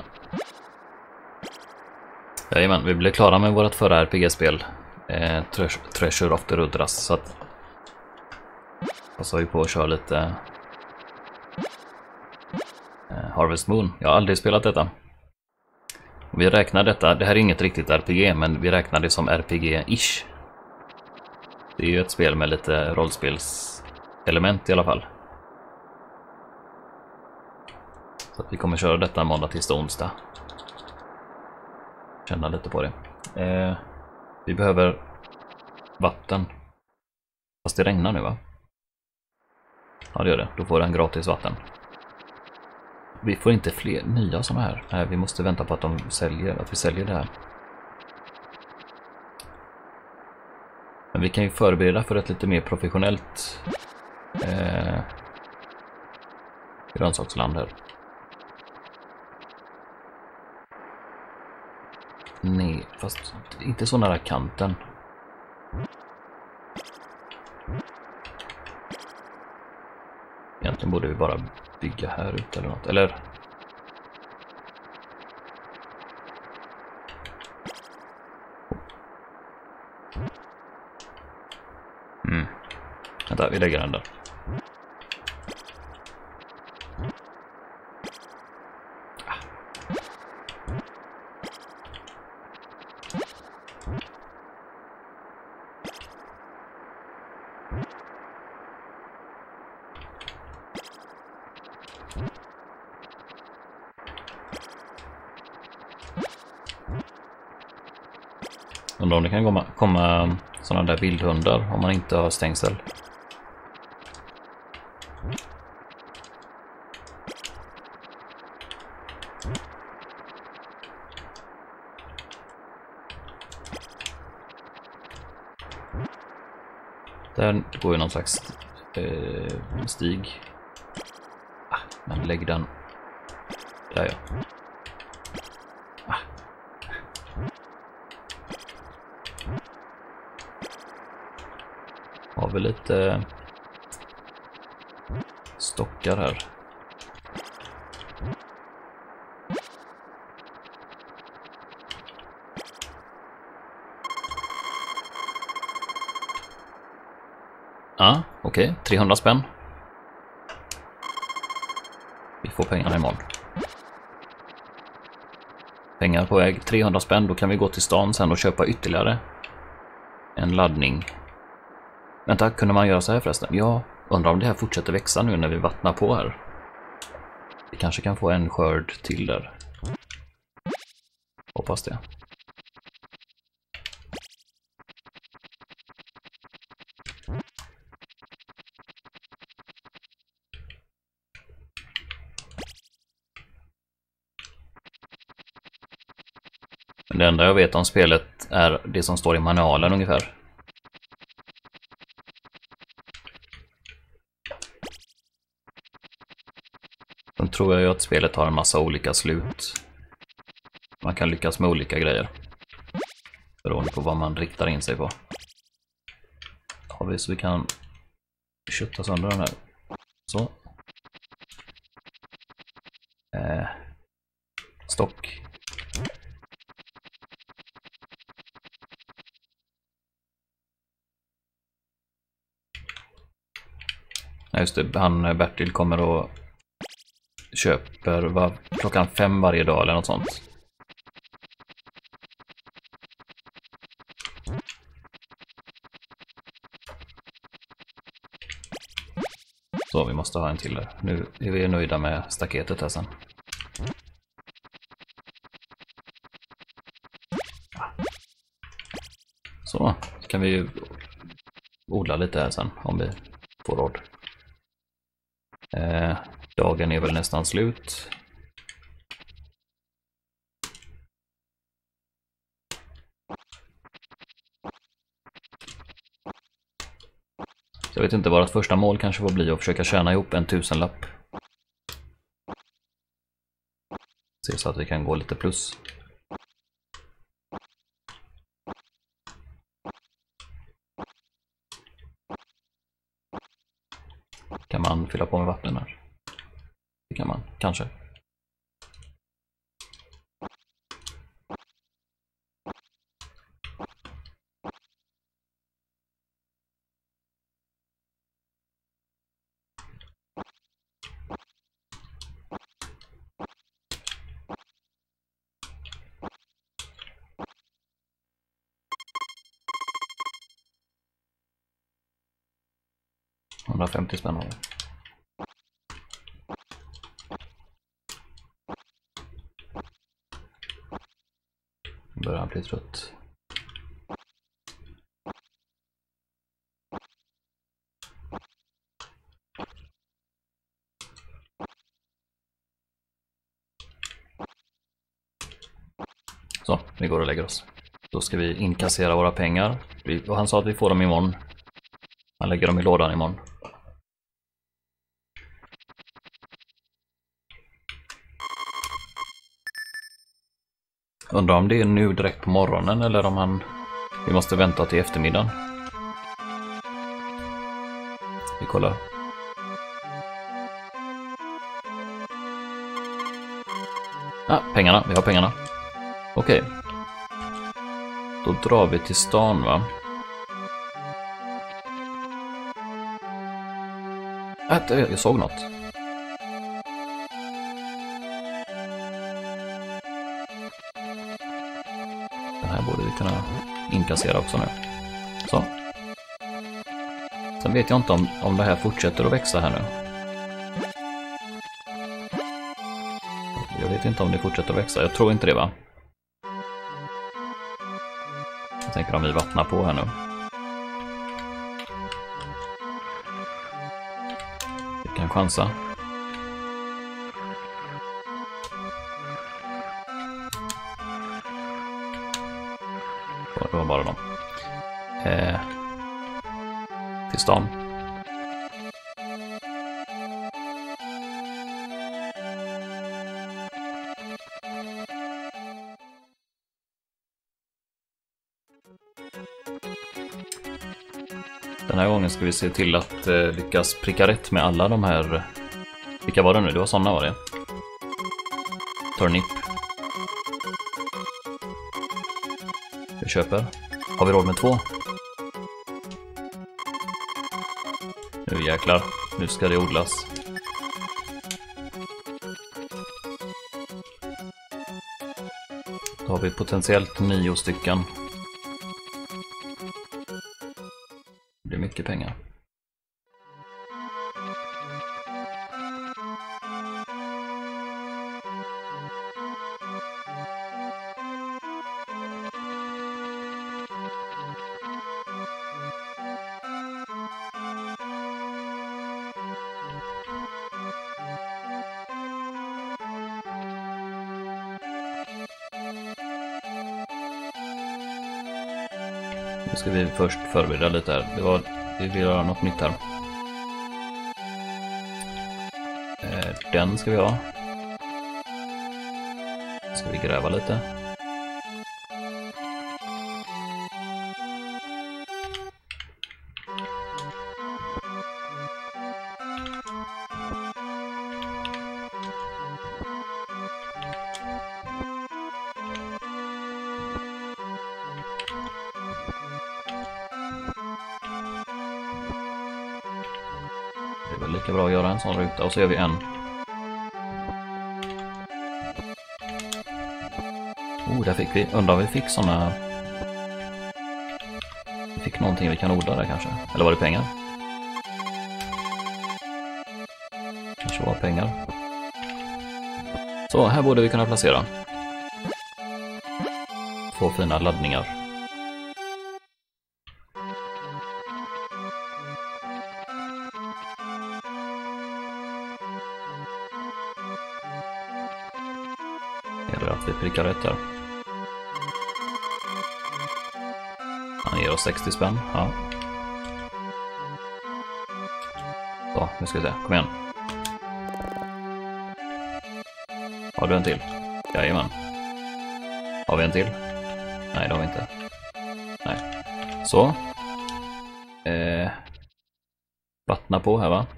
Jajamän, vi blev klara med vårt förra RPG-spel. Treasure of the Rudras. Så att passar vi på att köra lite Harvest Moon. Jag har aldrig spelat detta. Vi räknar detta, det här är inget riktigt RPG, men vi räknar det som RPG-ish. Det är ju ett spel med lite rollspelselement i alla fall. Så att vi kommer köra detta måndag till onsdag. Känna lite på det. Vi behöver vatten. Fast det regnar nu, va? Ja, det gör det. Då får den gratis vatten. Vi får inte fler nya sådana här. Nej, vi måste vänta på att vi säljer det här. Men vi kan ju förbereda för ett lite mer professionellt grönsaksland här. Nej, fast inte så nära kanten. Egentligen borde vi bara bygga här ute eller något. Eller? Vänta, vi lägger den där. Undrar om det kan komma sådana där vildhundar om man inte har stängsel. Där går ju någon slags stig. Men lägg den. Där ja. Har vi lite stockar här. Okej. 300 spänn. Vi får pengarna imorgon. Pengar på väg. 300 spänn. Då kan vi gå till stan sen och köpa ytterligare en laddning. Vänta, kunde man göra så här förresten? Ja, undrar om det här fortsätter växa nu när vi vattnar på här. Vi kanske kan få en skörd till där. Hoppas det. Men det enda jag vet om spelet är det som står i manualen ungefär. Sen tror jag ju att spelet har en massa olika slut. Man kan lyckas med olika grejer. Beroende på vad man riktar in sig på. Har vi så vi kan kötta sönder den här. Så. Stock. Ja, just det, Bertil kommer och köper klockan 5 varje dag eller något sånt. Så vi måste ha en till där. Nu är vi nöjda med staketet här sen. Så kan vi ju odla lite här sen om vi får råd. Dagen är väl nästan slut. Så jag vet inte, vårt första mål kanske får bli att försöka tjäna ihop en 1000-lapp. Se så att vi kan gå lite plus. Kan man fylla på med vatten här? Det kan man, kanske. 150 spänn har vi. Börjar bli trött. Så, vi går och lägger oss. Då ska vi inkassera våra pengar. Och han sa att vi får dem imorgon. Han lägger dem i lådan imorgon. Undrar om det är nu direkt på morgonen eller om vi måste vänta till eftermiddagen. Vi kollar. Pengarna. Vi har pengarna. Okej. Då drar vi till stan, va? Jag såg något. Den här borde vi kunna inkassera också nu. Så. Sen vet jag inte om det här fortsätter att växa här nu. Jag vet inte om det fortsätter att växa. Jag tror inte det, va? Jag tänker om vi vattnar på här nu. Vi kan chansa. Det var bara dem. Till stan. Den här gången ska vi se till att lyckas pricka rätt med alla de här. Vilka var det nu? Det var sådana, var det? Turnip. Vi köper. Har vi råd med 2? Nu jäklar. Nu ska det odlas. Då har vi potentiellt 9 stycken. Det är mycket pengar. Nu ska vi först förbereda lite här. Vi vill göra något nytt här. Den ska vi ha. Ska vi gräva lite. Det är väl lika bra att göra en sån ruta och så gör vi en. Där fick vi. Undrar om vi fick såna. Vi fick någonting vi kan odla där kanske. Eller var det pengar? Kanske var pengar. Så här borde vi kunna placera 2 fina laddningar. Är det att vi prickar rätt här? Han ger oss 60 spänn. Ja. Så, nu ska vi se. Kom igen. Har du en till? Jajamän. Har vi en till? Nej, det har vi inte. Nej. Så. Vattna på här, va?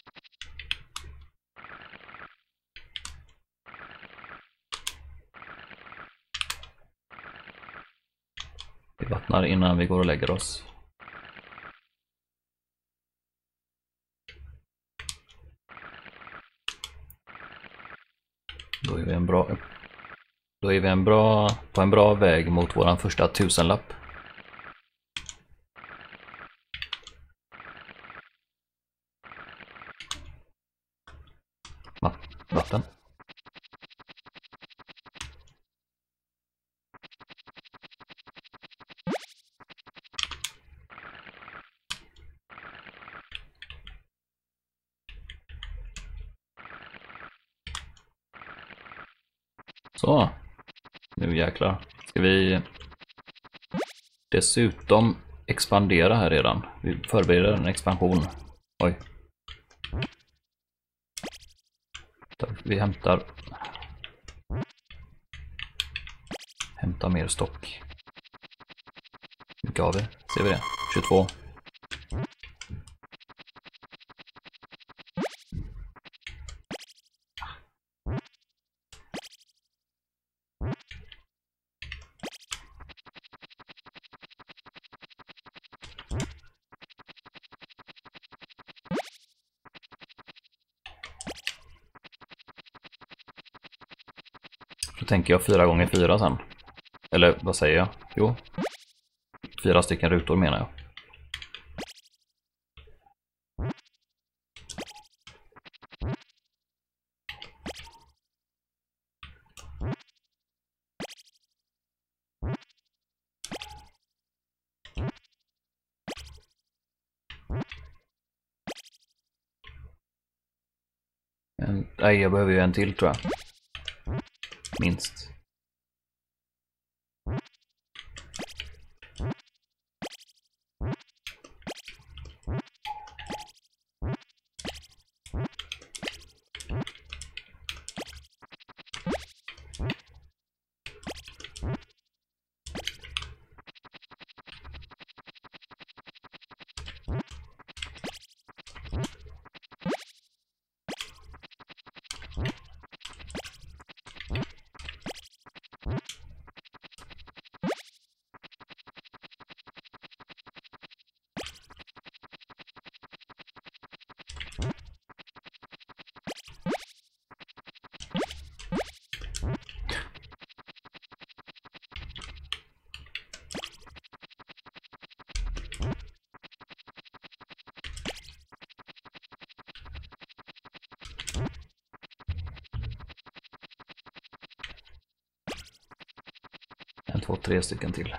Vi vattnar innan vi går och lägger oss. Då är vi på en bra väg mot våran första 1000-lapp. vatten. Så, nu jäklar. Ska vi dessutom expandera här redan? Vi förbereder en expansion. Oj. Vi hämtar mer stock. Hur mycket har vi? Ser vi det? 22. Då tänker jag 4 gånger 4 sen. Eller vad säger jag? Jo. 4 stycken rutor menar jag. Nej, jag behöver ju en till tror jag. Minst. En, 2, 3 stycken till.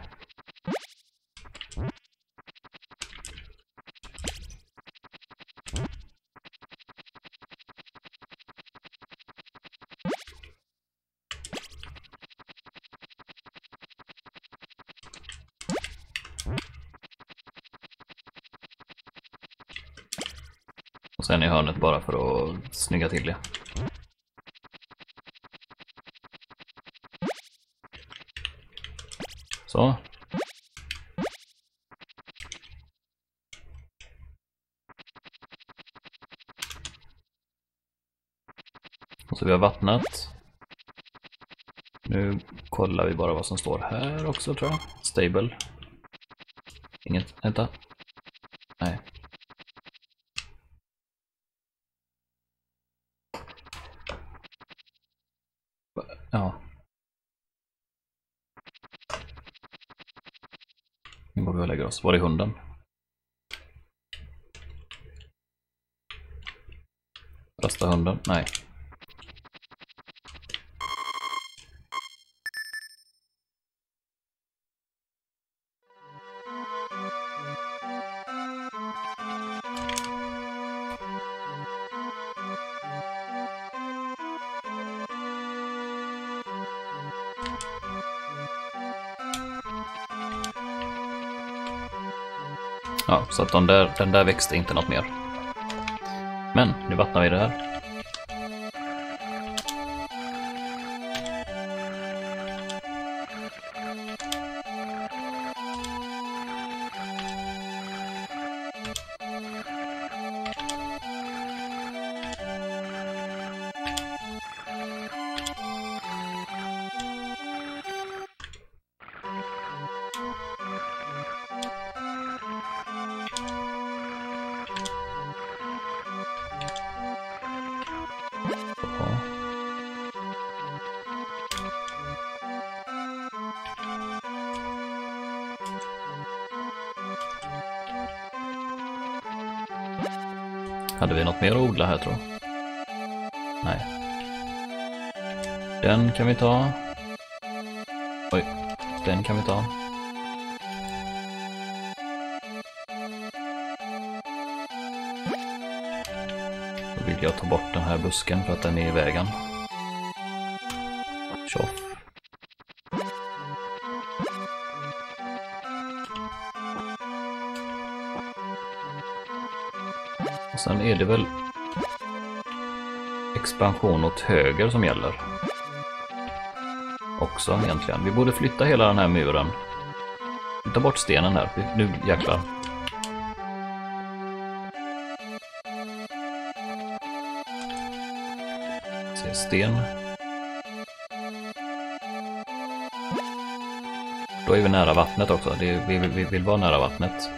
Och sen i hörnet bara för att snygga till det. Så. Och så vi har vattnat. Nu kollar vi bara vad som står här också tror jag. Stable. Inget, vänta. Nej. Ja. Nu går vi och lägger oss. Var är hunden? Rasta hunden? Nej. Ja, så att den där växte inte något mer. Men nu vattnar vi det här. Hade vi något mer att odla här tror jag? Nej. Den kan vi ta. Oj, den kan vi ta. Då vill jag ta bort den här busken för att den är i vägen. Tjoff. Och sen är det väl expansion åt höger som gäller. Också egentligen. Vi borde flytta hela den här muren. Ta bort stenen här. Nu jäklar. Se, sten. Då är vi nära vattnet också. Vi vill vara nära vattnet.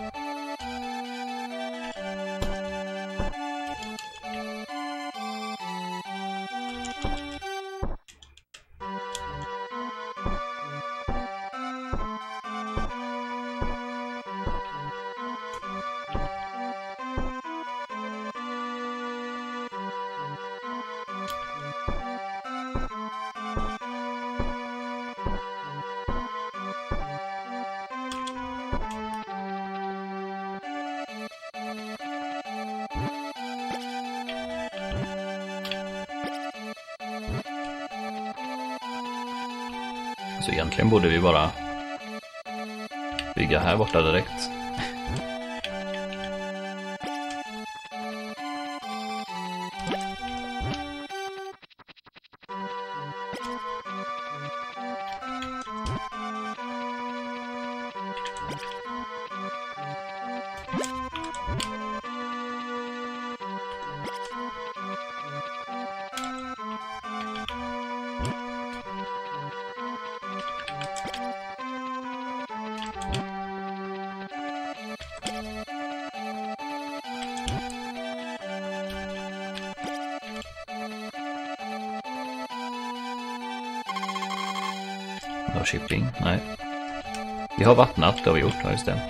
Så egentligen borde vi bara bygga här borta direkt. No shipping, nej. Vi har vattnat, det har vi gjort, ja just det.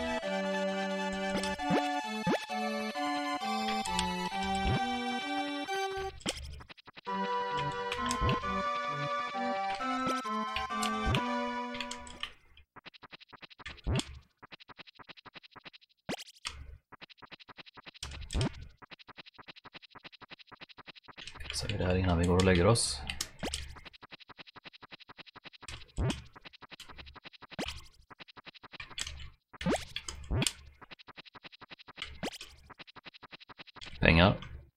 Fixar vi det här innan vi går och lägger oss. Pengar.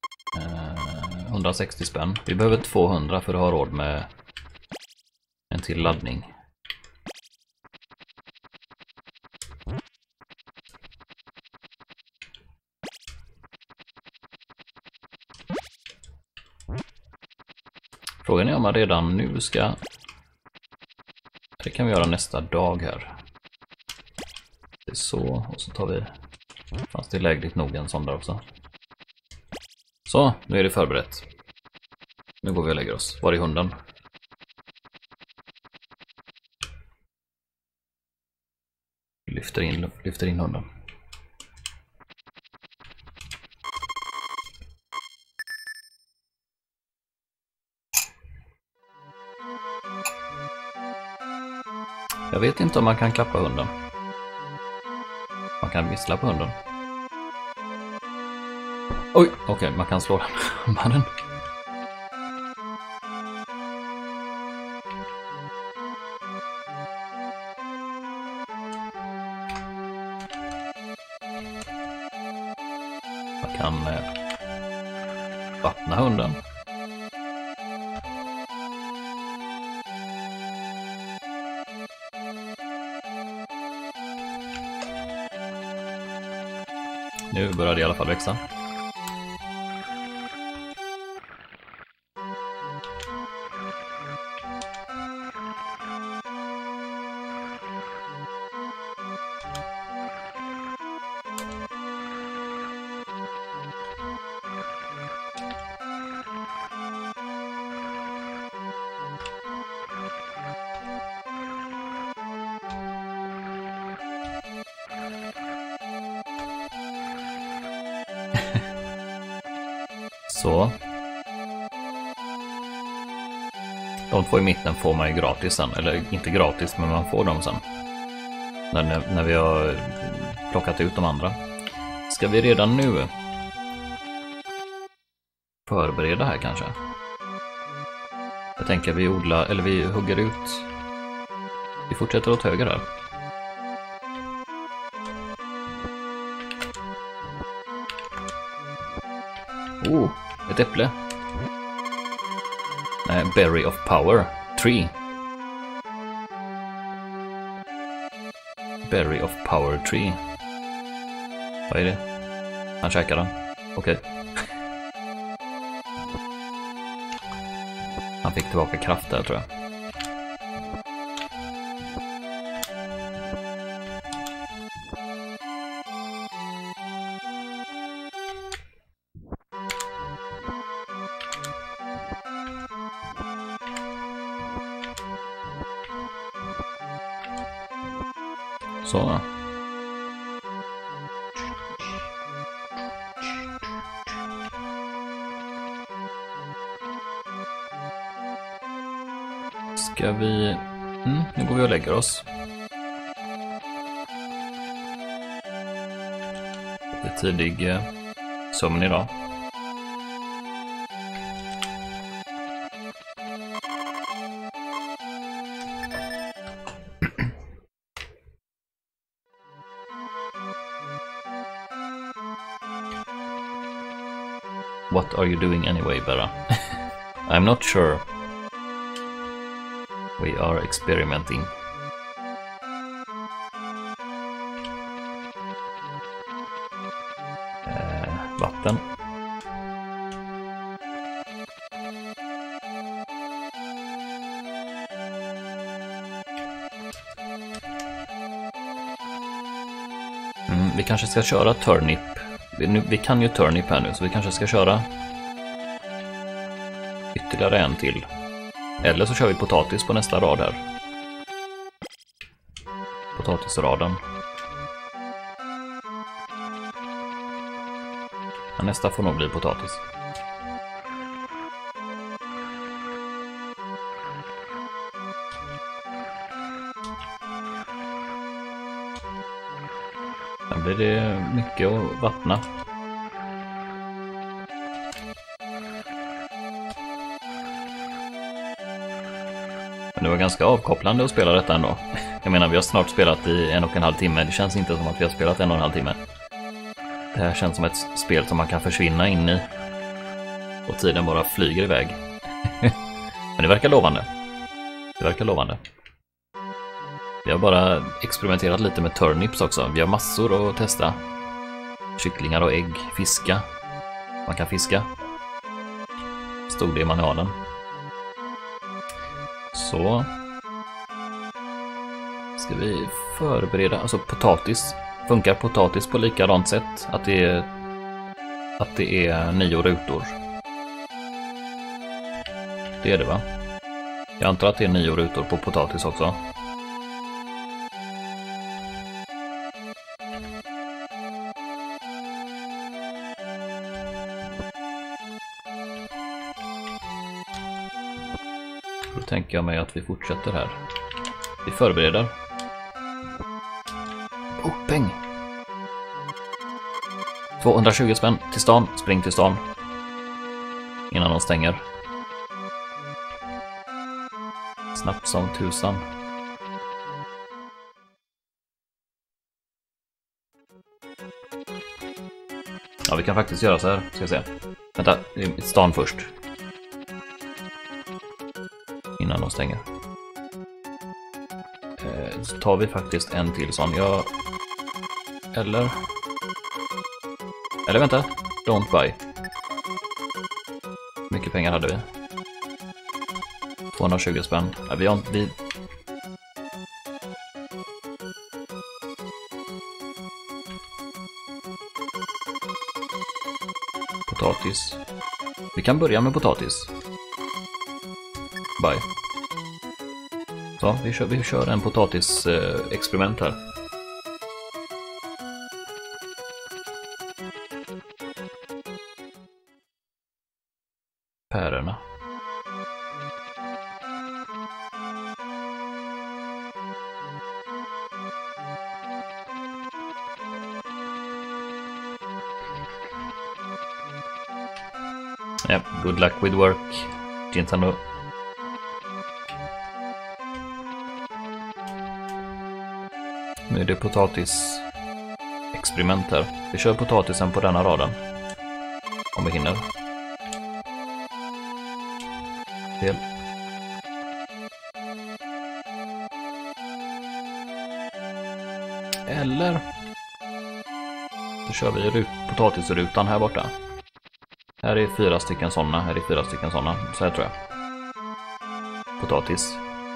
160 spänn. Vi behöver 200 för att ha råd med en till laddning. Frågan är om man redan nu ska... Det kan vi göra nästa dag här. Det är så, och så tar vi... Fast det är lägligt nog en sån där också. Så, nu är det förberett. Nu går vi och lägger oss. Var är hunden? Vi lyfter in hunden. Jag vet inte om man kan klappa hunden. Man kan vissla på hunden. Oj, okej, man kan slå den med armen. Man kan vattna hunden. Nu börjar det i alla fall växa. Så. De två i mitten får man ju gratis sen. Eller inte gratis, men man får dem sen. När vi har plockat ut de andra. Ska vi redan nu förbereda här kanske? Jag tänker vi odlar, eller vi hugger ut. Vi fortsätter åt höger här. Oh, ett äpple. Nej, Berry of Power. 3. Berry of Power 3. Vad är det? Han käkar den. Okej. Han fick tillbaka kraft där tror jag. Så. Ska vi... nu går vi och lägger oss. Det är tidig sömn idag. What are you doing anyway, Berra? I'm not sure. We are experimenting. Vatten. Vi kanske ska köra turnip. Vi kan ju turnip här nu, så vi kanske ska köra ytterligare en till. Eller så kör vi potatis på nästa rad här. Potatisraden. Ja, nästa får nog bli potatis. Sen blir det mycket att vattna. Men det var ganska avkopplande att spela detta ändå. Jag menar, vi har snart spelat i 1,5 timme. Det känns inte som att vi har spelat 1,5 timme. Det här känns som ett spel som man kan försvinna in i. Och tiden bara flyger iväg. Men det verkar lovande. Det verkar lovande. Vi har bara experimenterat lite med turnips också. Vi har massor att testa. Kycklingar och ägg, fiska. Man kan fiska. Stod det i manualen. Så. Ska vi förbereda, alltså potatis. Funkar potatis på likadant sätt? Att det är 9 rutor. Det är det, va? Jag antar att det är 9 rutor på potatis också. Då tänker jag mig att vi fortsätter här. Vi förbereder. Oh, peng! 220 spänn till stan. Spring till stan. Innan de stänger. Snabbt som tusan. Ja, vi kan faktiskt göra så här. Ska se. Vänta, stan först. Innan de stänger. Så tar vi faktiskt en till sån. Eller vänta. Don't buy. Hur mycket pengar hade vi? 220 spänn. Ja, vi... Potatis. Vi kan börja med potatis. Buy. Så, vi kör en potatis-experiment här. Pärorna. Yep, good luck with work, Nintendo. Nu är det potatisexperiment här. Vi kör potatisen på denna raden. Om vi hinner. Fel. Eller så kör vi potatisrutan här borta. Här är 4 stycken sådana, här är 4 stycken sådana. Så här tror jag. Potatis.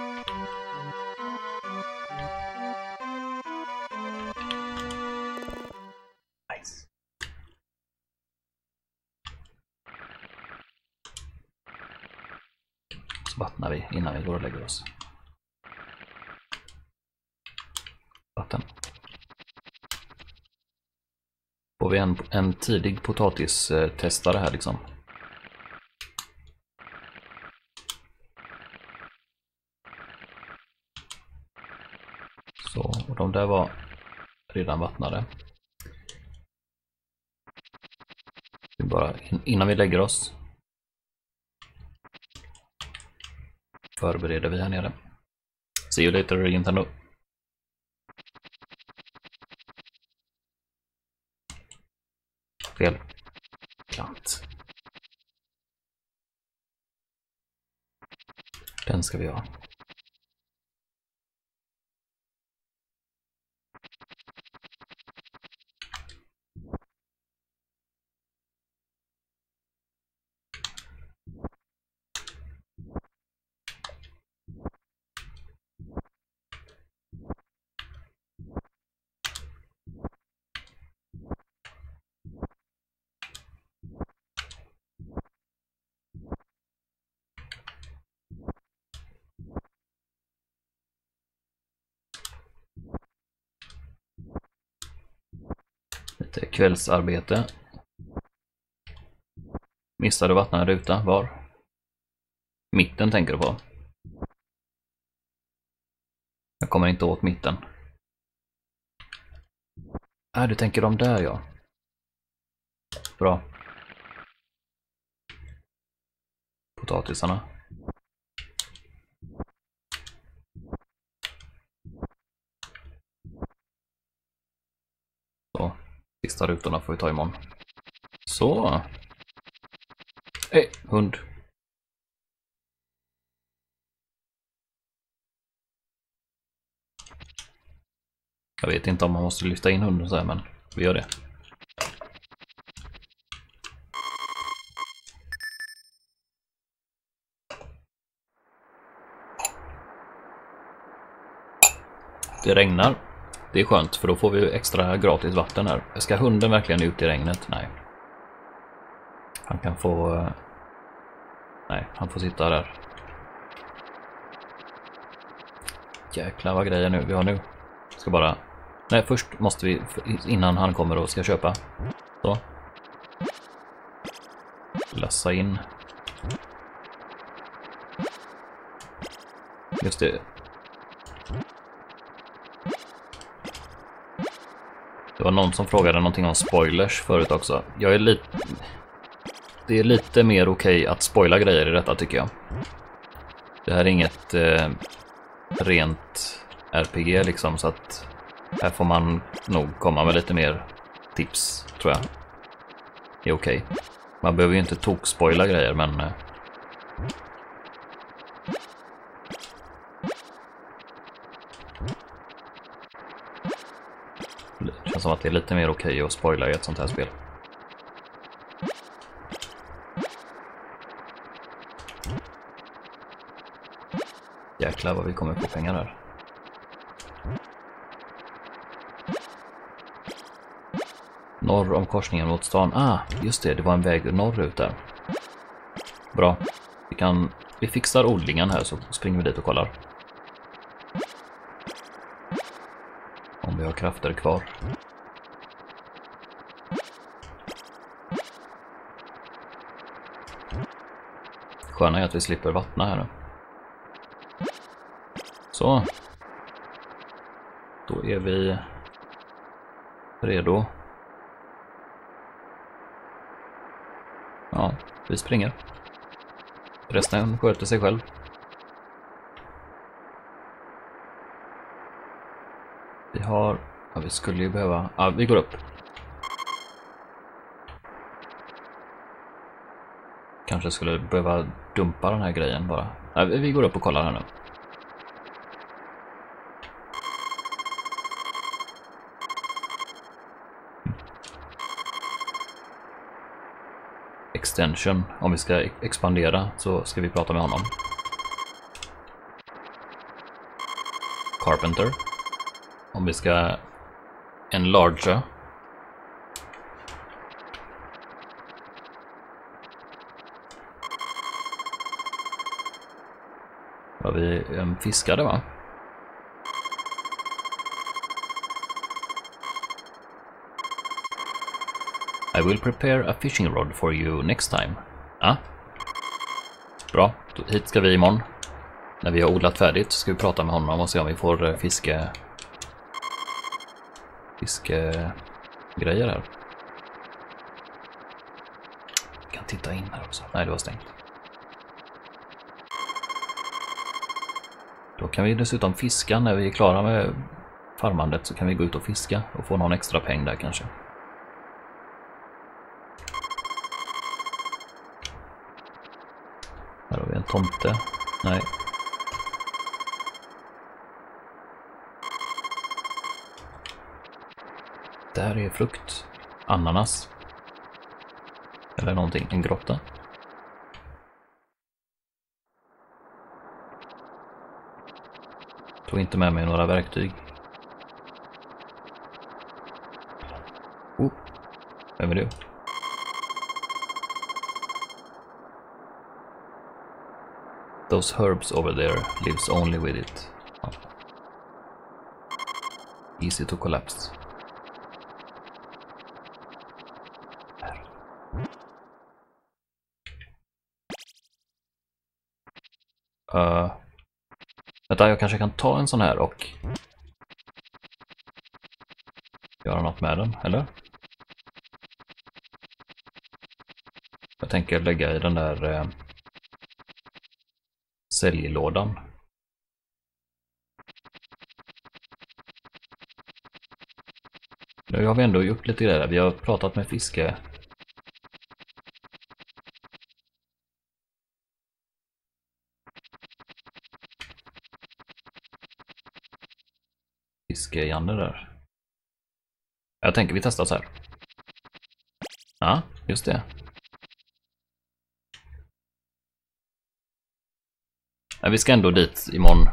Nice. Så vattnar vi innan vi går och lägger oss. Vatten. Får vi en tidig potatistestare här liksom. Så, och de där var redan vattnade. Vi bara, innan vi lägger oss förbereder vi här nere. See you later, Nintendo. Fel. Klant. Den ska vi ha. Lite kvällsarbete. Missade du vattna en ruta? Var? Mitten tänker du på? Jag kommer inte åt mitten. Du tänker de där, ja. Bra. Potatisarna. Så. Sista rutorna får vi ta imorgon. Så. Hej, hund. Jag vet inte om man måste lyfta in hunden så här, men vi gör det. Det regnar. Det är skönt för då får vi extra gratis vatten här. Ska hunden verkligen ut i regnet? Nej. Han kan få... Nej, han får sitta där. Jäklar vad grejer nu vi har nu. Ska bara... Nej, först måste vi, innan han kommer och ska köpa. Så. Lassa in. Just det. Det var någon som frågade någonting om spoilers förut också. Jag är lite... Det är lite mer okej att spoila grejer i detta tycker jag. Det här är inget rent RPG liksom, så att här får man nog komma med lite mer tips, tror jag. Det är okej. Man behöver ju inte tok-spoila grejer, men... Det känns som att det är lite mer okej att spoila i ett sånt här spel. Jäklar vad vi kommer få pengar här. Norr om korsningen mot stan. Just det, det var en väg norrut där. Bra. Vi fixar odlingen här så springer vi dit och kollar. Om vi har krafter kvar. Sköna är att vi slipper vattna här nu. Så. Då är vi redo. Ja, Vi springer. Resten sköter sig själv. Vi har... Ja, vi skulle ju behöva... Ja, vi går upp. Kanske skulle behöva dumpa den här grejen bara. Ja, vi går upp och kollar här nu. Extension. Om vi ska expandera så ska vi prata med honom. Carpenter. Om vi ska enlarge. Ja, vi fiskade va? I will prepare a fishing rod for you next time. Ja. Bra, hit ska vi imorgon. När vi har odlat färdigt ska vi prata med honom och se om vi får fiskegrejer här. Jag kan titta in här också. Nej, det var stängt. Då kan vi dessutom fiska när vi är klara med farmandet, så kan vi gå ut och fiska och få någon extra peng där kanske. Här har vi en tomte. Nej. Det här är frukt. Ananas. Eller någonting. En grotta. Tog inte med mig några verktyg. Vem är du? Those herbs over there lives only with it. Oh. Easy to collapse. Vänta, jag kanske kan ta en sån här och göra något med den, eller? Jag tänker lägga i den där säljlådan. Nu har vi ändå gjort lite grejer. Vi har pratat med Janne där. Jag tänker vi testar så här. Ja, just det. Nej, vi ska ändå dit imorgon.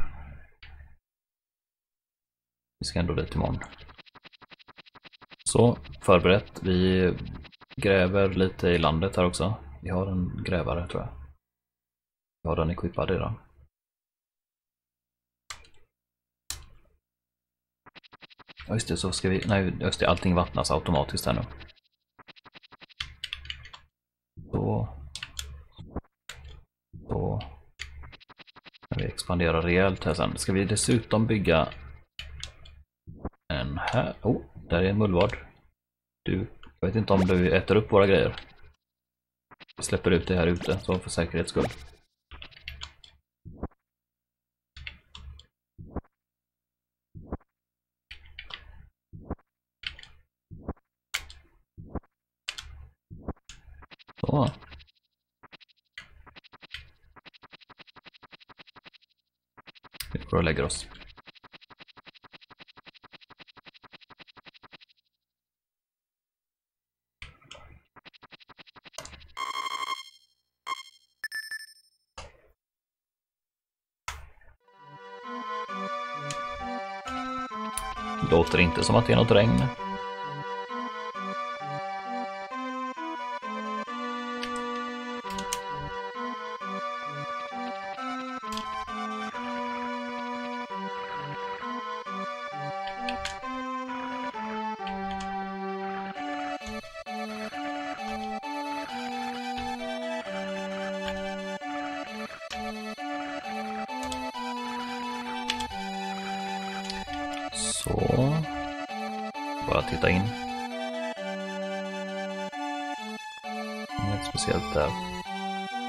Så, förberett. Vi gräver lite i landet här också. Vi har en grävare tror jag. Vi har den equippad redan. Ja, just det, så ska vi... Nej, just det, allting vattnas automatiskt här nu. Så. Vi expanderar rejält här sen. Ska vi dessutom bygga en här? Oh, där är en mullvad. Jag vet inte om du äter upp våra grejer. Vi släpper ut det här ute, så för säkerhets skull. Så. Vi går och lägger oss. Låter inte som att det är något regn. Så. Bara titta in. Inget speciellt där.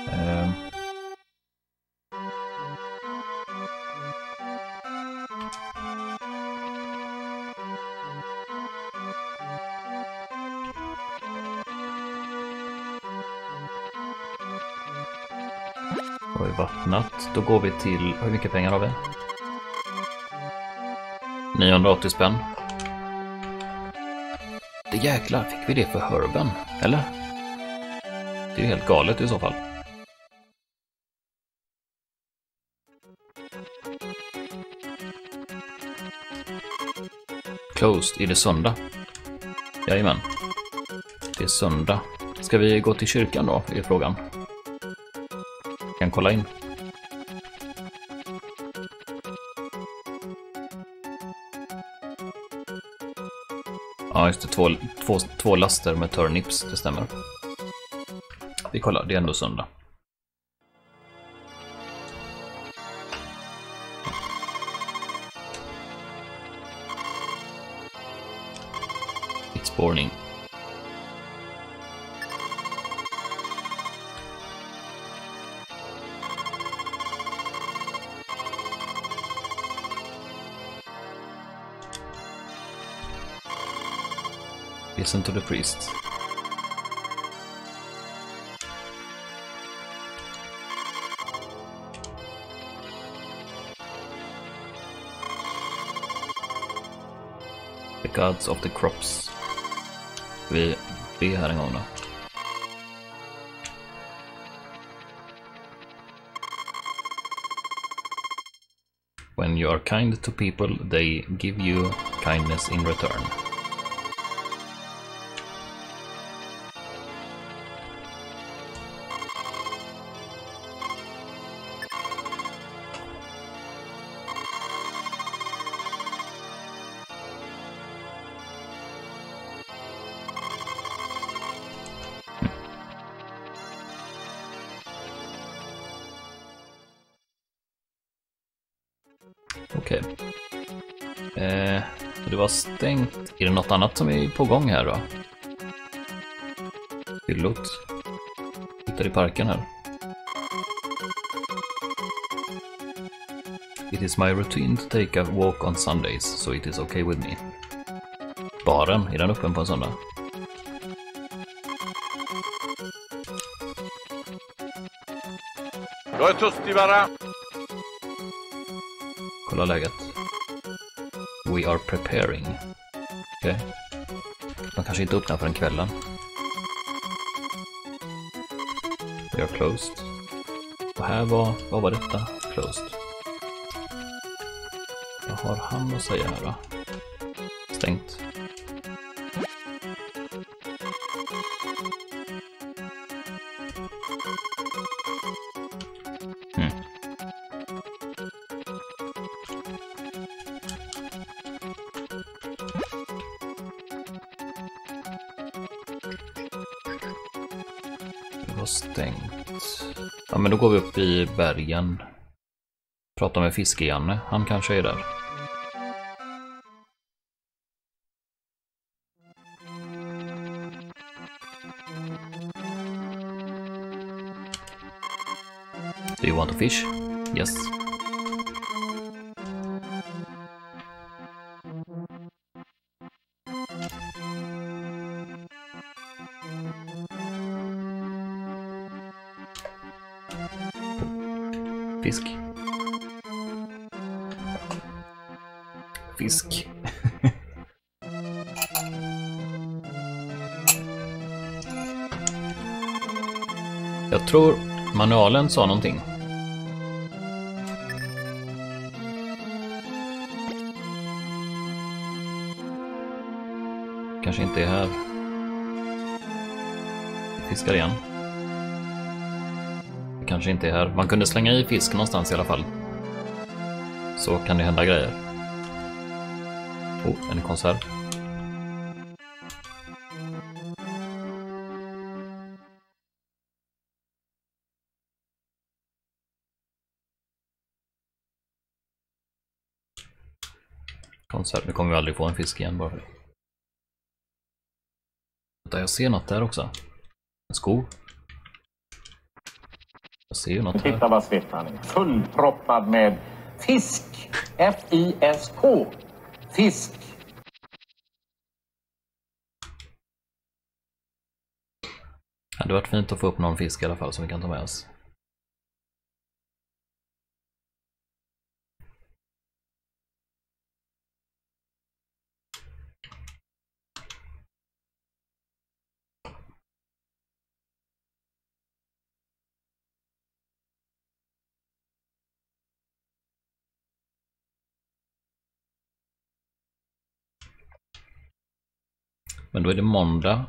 Har vi vattnat? Då går vi till... Hur mycket pengar har vi? 980 spänn. Det jäklar, fick vi det för herben? Eller? Det är ju helt galet i så fall. Closed, är det söndag? Jajamän. Det är söndag. Ska vi gå till kyrkan då, är frågan. Kan kolla in. Ja, just det. Två laster med turnips, det stämmer. Vi kollar, det är ändå söndag. It's morning. Listen to the priest. The gods of the crops. Vi ber här en gång då. When you are kind to people, they give you kindness in return. Okej. Det var stängt. Är det något annat som är på gång här då? Hyllot. Tittar i parken här. It is my routine to take a walk on Sundays, so it is okay with me. Baren, är den öppen på en söndag? Jag är Tustivara. Kolla läget. We are preparing. Okej. De kanske inte öppnar förrän kvällen. We are closed. Och här var... Vad var detta? Closed. Vad har han att säga här då? Stängt. Stängt. Ja, men då går vi upp i bergen. Pratar med Fiske-Janne. Han kanske är där. Do you want to fish? Yes. Fisk. Fisk. Jag tror manualen sa någonting. Kanske inte är här. Fiskar igen. Kanske inte är här. Man kunde slänga i fisk någonstans i alla fall. Så kan det hända grejer. Oh, en konserv. Konserv. Nu kommer vi aldrig få en fisk igen bara för det. Jag ser något där också. En sko. Jag ser ju något här. Titta vad svett han är. Fullproppad med fisk. F-I-S-K. Fisk. Det hade varit fint att få upp någon fisk i alla fall som vi kan ta med oss. Men då är det måndag.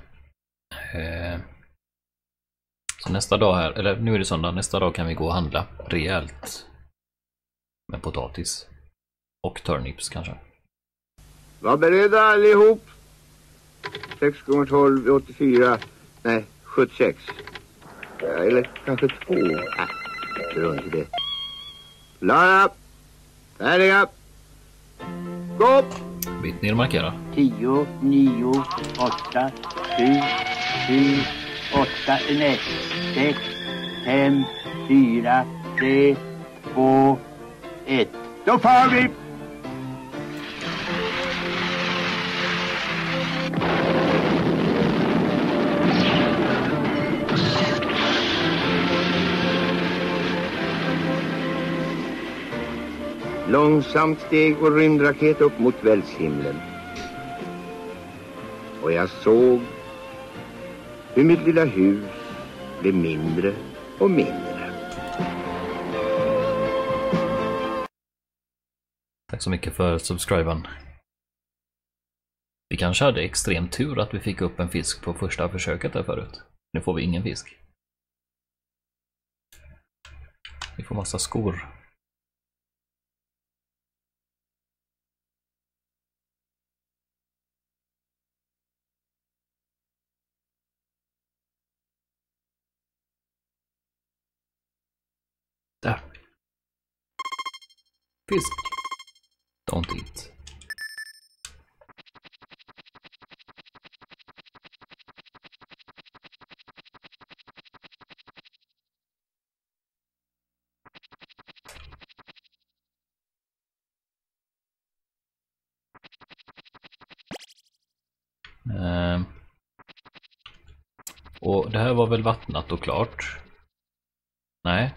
Så nästa dag här, eller nu är det söndag, nästa dag kan vi gå och handla rejält. Med potatis. Och turnips kanske. Var beredda allihop. 6 gånger 12 är 84. Nej, 76. Eller kanske 2. Strunt i det. Klara. Färdiga. Gå! Vittner markera. 10, 9, 8, 7, 7, 8, nej, 6, 5, 4, 3, 2, 1. Då far vi! Långsamt steg vår rymdraket upp mot kvällshimlen. Och jag såg hur mitt lilla hus blev mindre och mindre. Tack så mycket för subscriben. Vi kanske hade extrem tur att vi fick upp en fisk på första försöket där förut. Nu får vi ingen fisk. Vi får massa skor. Där. Fisk. Don't eat. Och det här var väl vattnat och klart? Nej.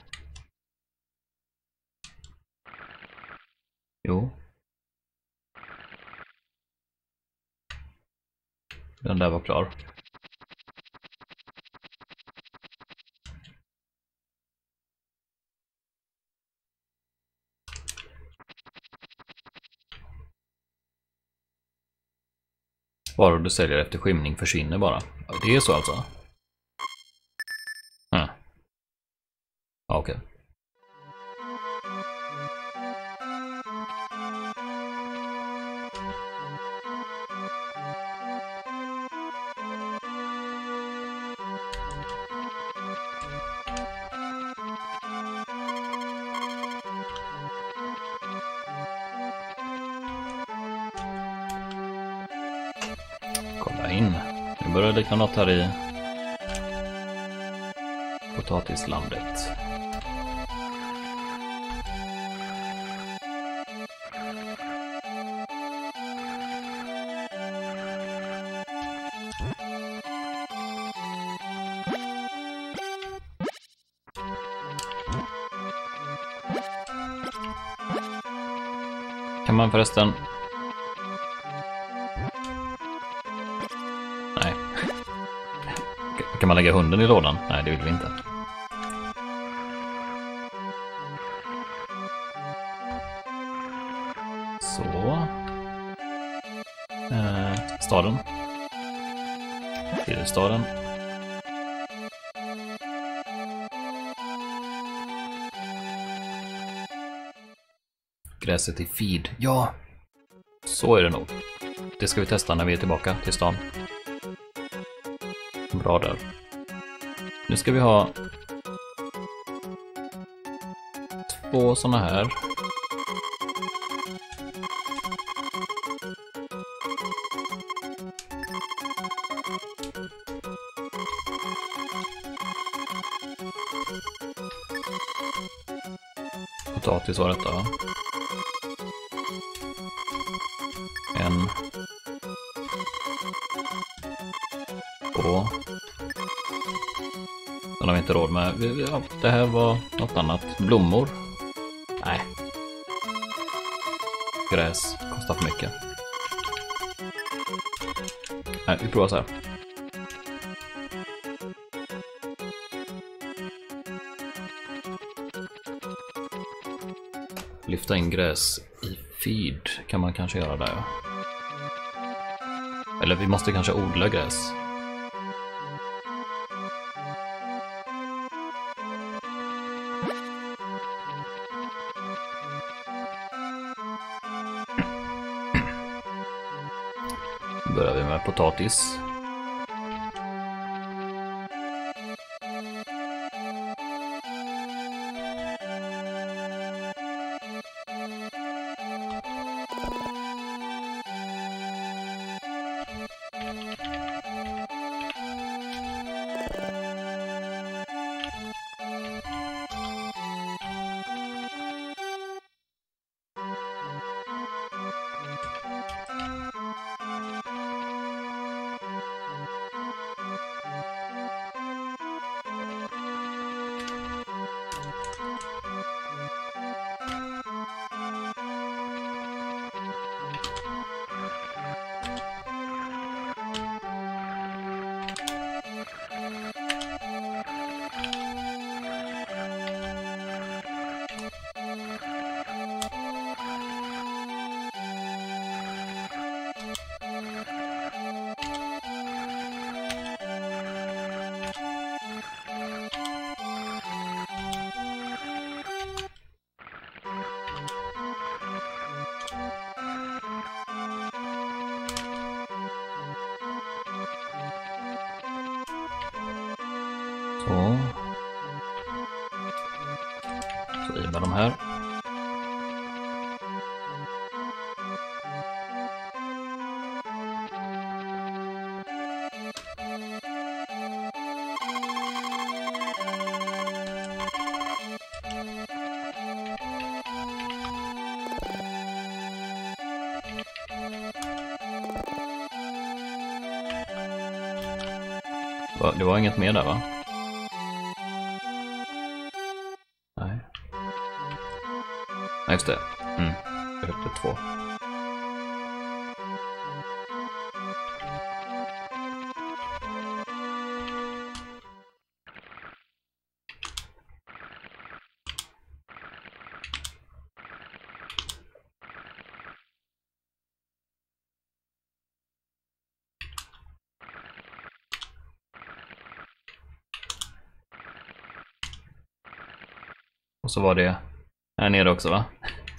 Jo. Den där var klar. Varor du säljer efter skymning försvinner bara. Det är så alltså? Ja, okej. Kolla in. Nu börjar det likna något här i potatislandet. Kan man förresten... Nej. Kan man lägga hunden i lådan? Nej, det vill vi inte. Så. Staden. Huvudstaden. Gräset i feed. Ja! Så är det nog. Det ska vi testa när vi är tillbaka till stan. Bra där. Nu ska vi ha 2 såna här. Potatis var detta, va? En. Två. Den har vi inte råd med. Ja, det här var något annat. Blommor. Nej. Gräs kostar för mycket. Nej, vi provar så här. Lyfta in gräs i feed kan man kanske göra där. Ja. Eller vi måste kanske odla gräs. Börjar vi med potatis. Så i med de här. Det var inget mer där, va? Nej. Nej, just det. Jag hörde 2. Och så var det här nere också, va?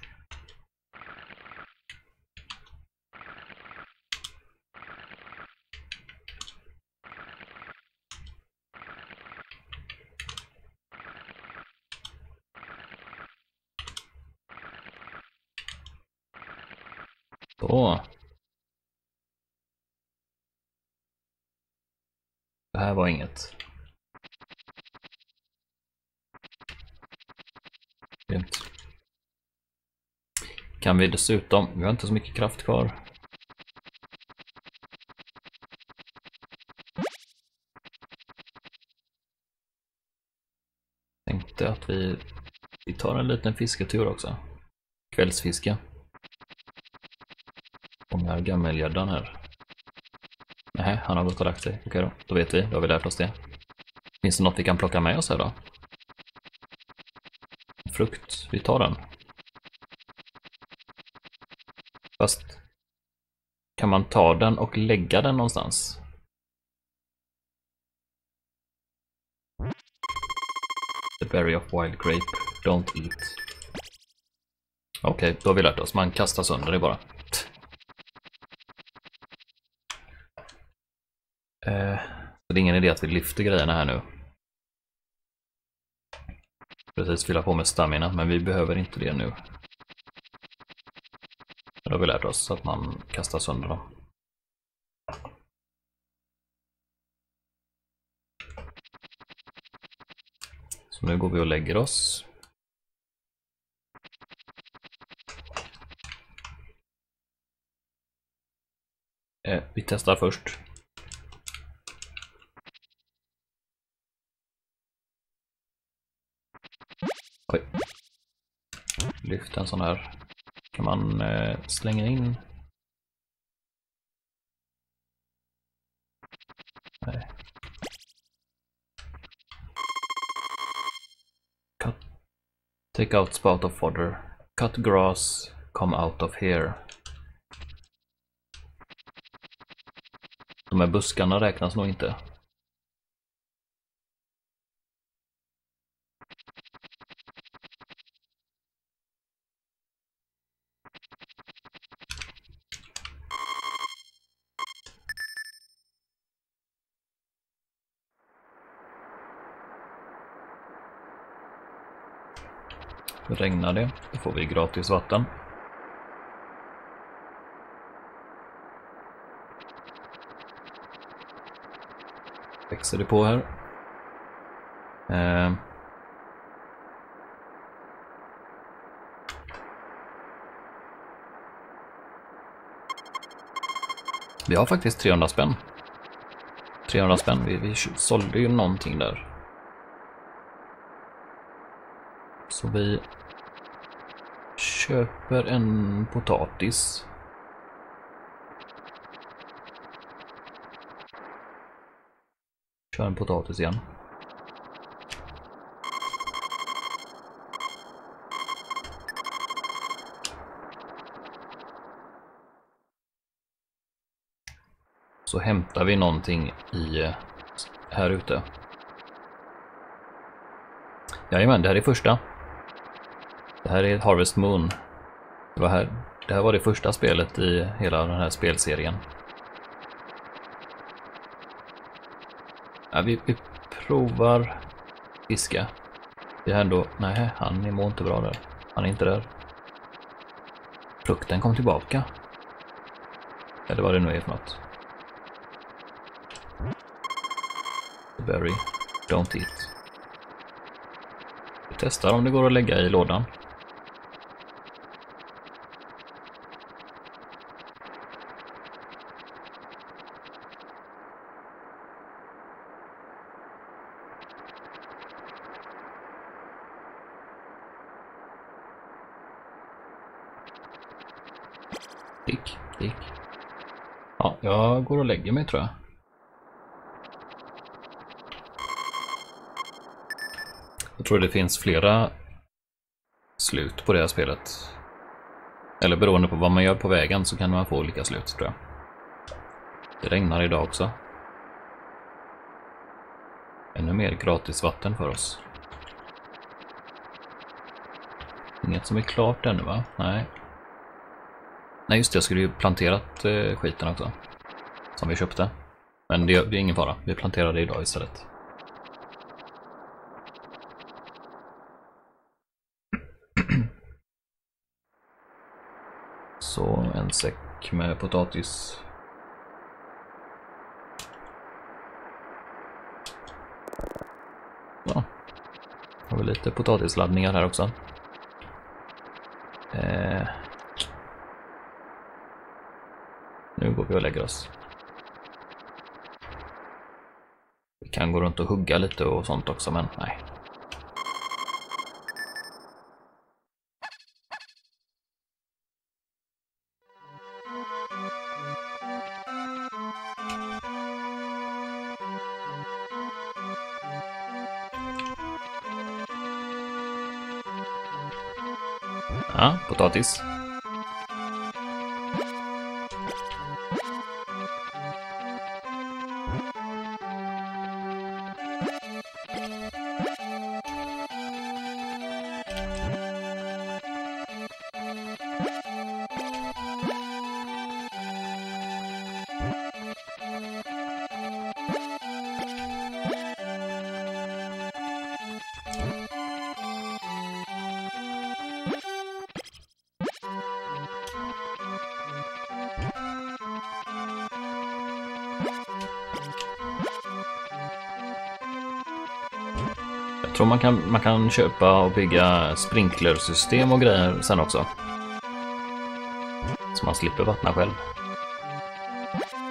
Så. Det här var inget. Grymt. Kan vi dessutom, vi har inte så mycket kraft kvar. Tänkte att vi tar en liten fisketur också. Kvällsfiske. Fångar gammelgäddan här. Nej, han har gått och lagt sig. Okej då vet vi, då har vi lärt oss det. Finns det något vi kan plocka med oss här då? Frukt, vi tar den. Fast kan man ta den och lägga den någonstans? The berry of wild grape, don't eat. Okej, då har vi lärt oss. Man kastar sönder det bara. Så det är ingen idé att vi lyfter grejerna här nu. Precis, fylla på med stamina, men vi behöver inte det nu. Då har vi lärt oss att man kastar sönder dem. Så nu går vi och lägger oss. Vi testar först. Oj. Lyft en sån här. Kan man slänga in? Nej. Take out spout of fodder. Cut grass. Come out of here. De här buskarna räknas nog inte. Regnar det, då får vi gratis vatten. Växer det på här. Vi har faktiskt 300 spänn. 300 spänn, vi sålde ju någonting där. Så vi köper en potatis. Kör en potatis igen. Så hämtar vi någonting i här ute. Jajamän, det här är första. Det här är Harvest Moon. Det här var det första spelet i hela den här spelserien. Ja, vi provar fiska. Det är ändå... Nej, han mår inte bra där. Han är inte där. Frukten kom tillbaka. Eller vad det nu är för något. Berry. Don't eat. Vi testar om det går att lägga i lådan. Klick. Ja, jag går och lägger mig tror jag. Jag tror det finns flera slut på det här spelet. Eller beroende på vad man gör på vägen så kan man få olika slut tror jag. Det regnar idag också. Ännu mer gratis vatten för oss. Inget som är klart ännu va? Nej. Nej just det, jag skulle ju planterat skiten också. Som vi köpte. Men det är ingen fara, vi planterar det idag istället. Så en säck med potatis. Ja. Har vi lite potatisladdningar här också. Nu går vi och lägger oss. Vi kan gå runt och hugga lite och sånt också, men nej. Ja, potatis. Jag tror man kan köpa och bygga sprinklersystem och grejer sen också. Så man slipper vattna själv.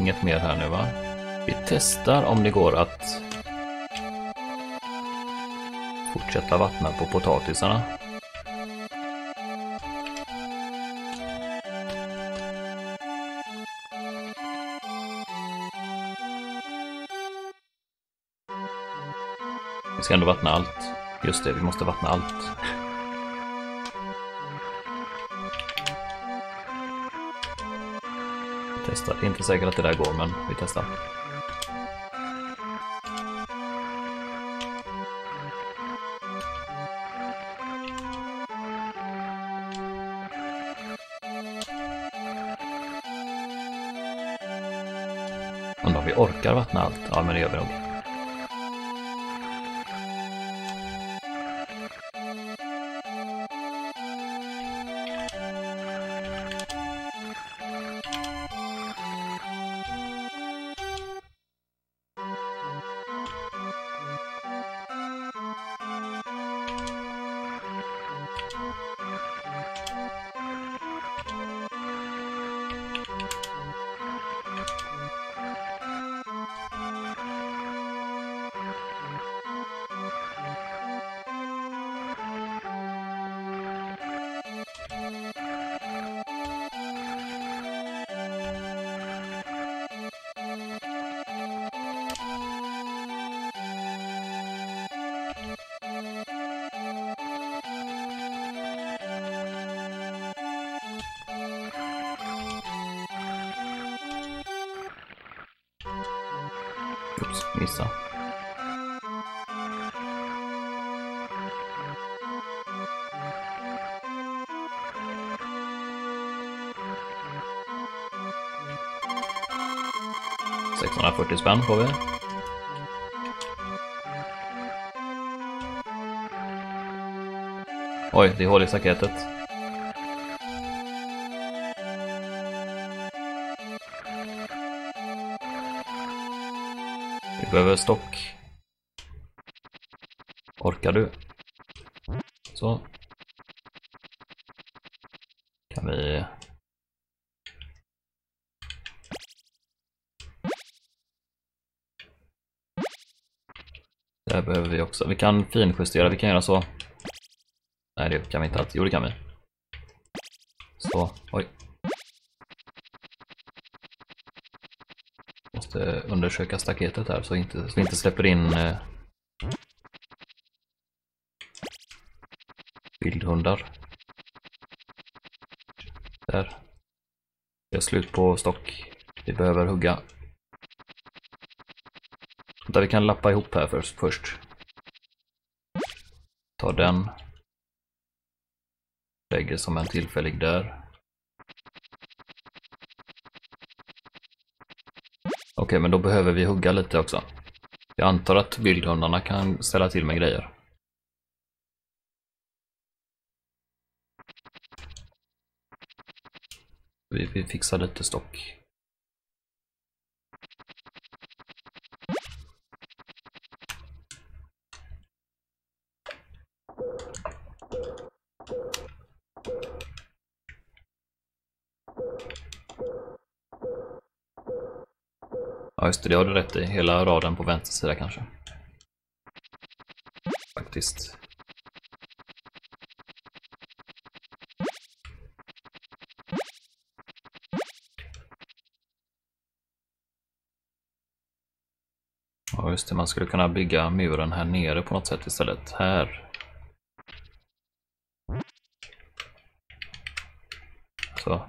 inget mer här nu va? Vi testar om det går att fortsätta vattna på potatisarna. Vi ska ändå vattna allt. Just det, vi måste vattna allt. Vi testar. Det är inte säkert att det där går, men vi testar. Undrar om vi orkar vattna allt? Ja, men det gör vi nog. Ups, missa. $640 spänn får vi. Oj, det är hål i staketet. Vi behöver stock. Orkar du? Så. Kan vi... Det här behöver vi också. Vi kan finjustera, vi kan göra så. Nej, det kan vi inte alls. Jo, det kan vi. Så, oj. Måste undersöka staketet här så vi inte släpper in vildhundar. Där. Det är slut på stock. Vi behöver hugga. Där vi kan lappa ihop här först. Ta den. Lägger som en tillfällig där. Okej, men då behöver vi hugga lite också. Jag antar att vildhundarna kan ställa till med grejer. Vi fixar lite stock. Ja just det har du rätt i. Hela raden på vänster sida kanske. Faktiskt. Ja just det, man skulle kunna bygga muren här nere på något sätt istället. Här. Så.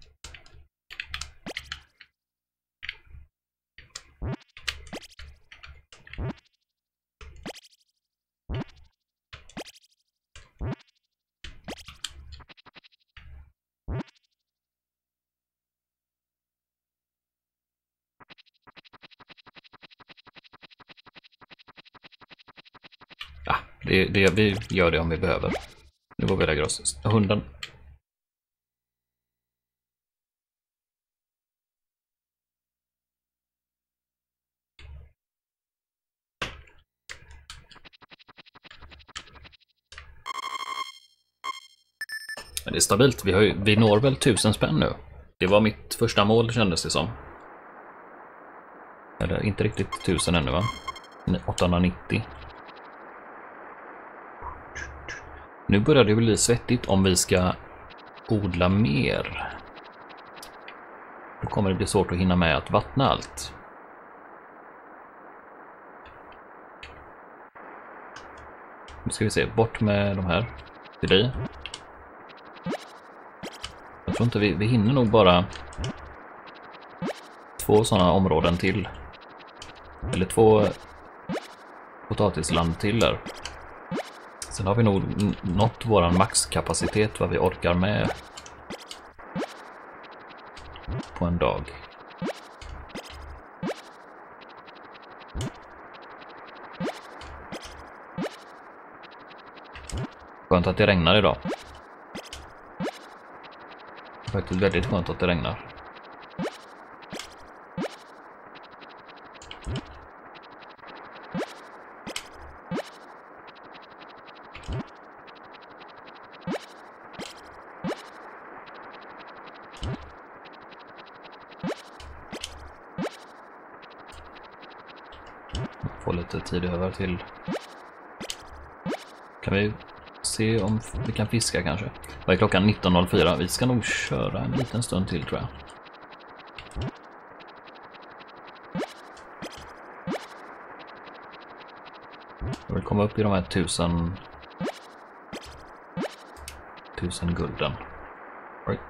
Vi gör det om vi behöver. Nu går vi lägga oss. Hunden. Men det är stabilt. Vi når väl 1000 spänn nu. Det var mitt första mål kändes det som. Eller inte riktigt 1000 ännu va? 890. Nu börjar det bli svettigt om vi ska odla mer. Då kommer det bli svårt att hinna med att vattna allt. Nu ska vi se, bort med de här till dig. Jag tror inte vi hinner nog bara 2 sådana områden till. Eller 2 potatisland till där. Sen har vi nog nått våran maxkapacitet vad vi orkar med på en dag. Skönt att det regnar idag. Det är faktiskt väldigt skönt att det regnar. Få lite tid över till. Kan vi se om vi kan fiska kanske? Vad är klockan? 19.04. Vi ska nog köra en liten stund till tror jag. Jag vill komma upp i de här 1000 gulden. Oj.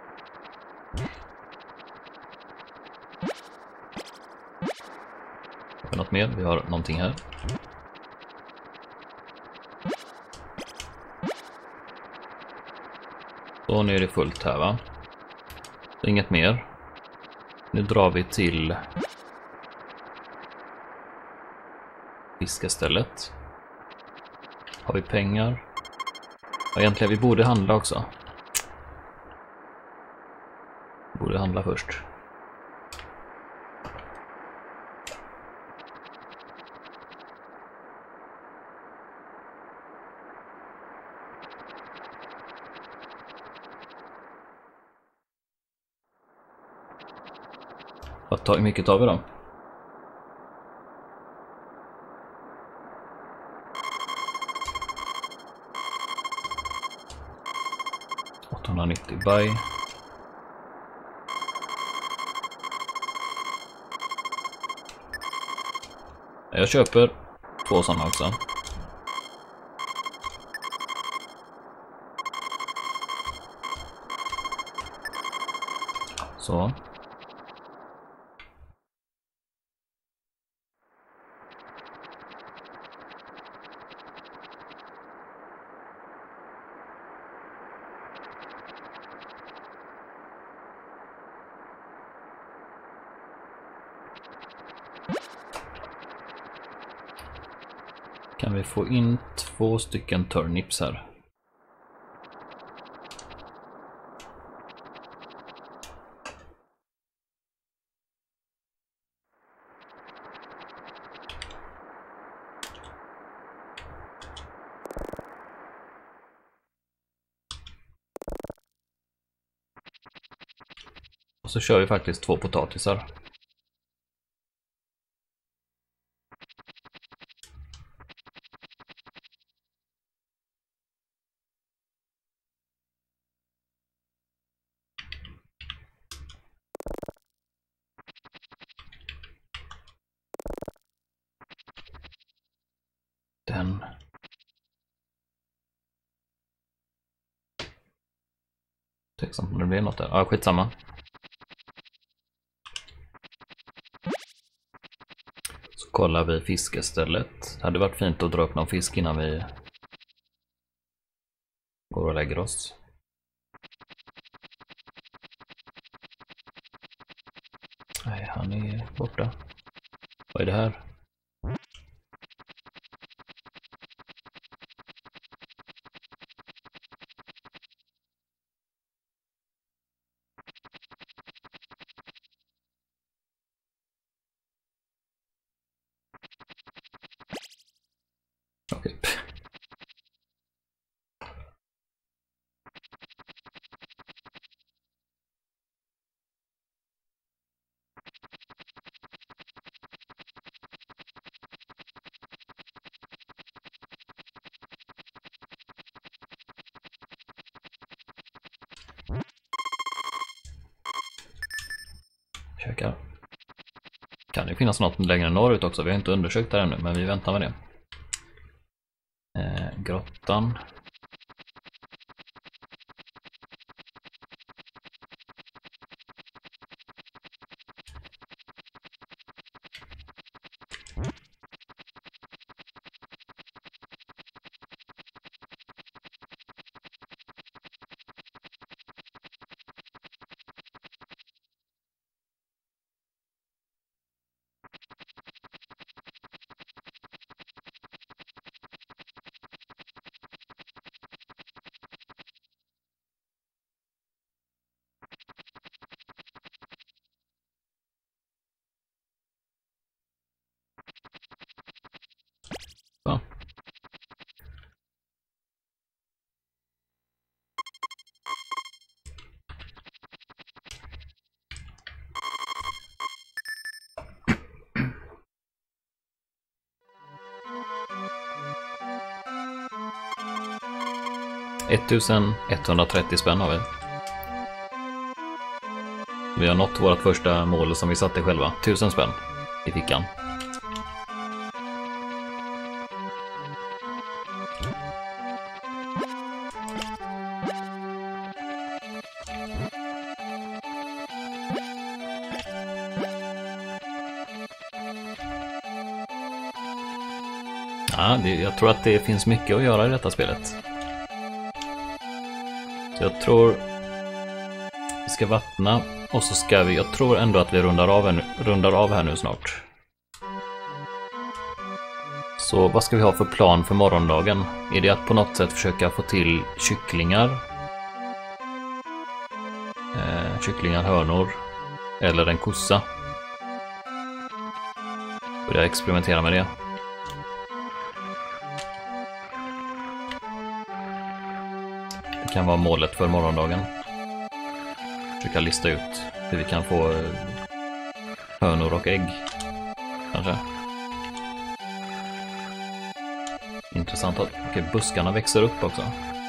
Har vi något mer? Vi har någonting här. Så nu är det fullt här va? Så inget mer. Nu drar vi till fiskestället. Har vi pengar? Ja, egentligen vi borde handla också. Vi borde handla först. Hur mycket tar vi då? $890 buy. Jag köper 2 sådana också. Så. Kan vi få in 2 stycken turnips här? Och så kör vi faktiskt 2 potatisar. Den. Tveksamt om det blir något där. Ja, skitsamma. Så kollar vi fiskestället. Det hade varit fint att dra upp någon fisk innan vi går och lägger oss. Nej, han är borta. Vad är det här? Okej. Käkar. Kan det finnas något längre norrut också? Vi har inte undersökt det ännu, men vi väntar med det. Grottan. Så. $1130 spänn har vi. Vi har nått vårt första mål som vi satte själva. 1000 spänn i fickan. Ja, jag tror att det finns mycket att göra i detta spelet. Så jag tror vi ska vattna och så ska vi, jag tror ändå att vi rundar av här nu snart. Så vad ska vi ha för plan för morgondagen? Är det att på något sätt försöka få till kycklingar? Kycklingar, hönor eller en kossa? Börja experimentera med det. Det kan vara målet för morgondagen. Försöka lista ut hur vi kan få hönor och ägg. Kanske. Intressant att buskarna växer upp också.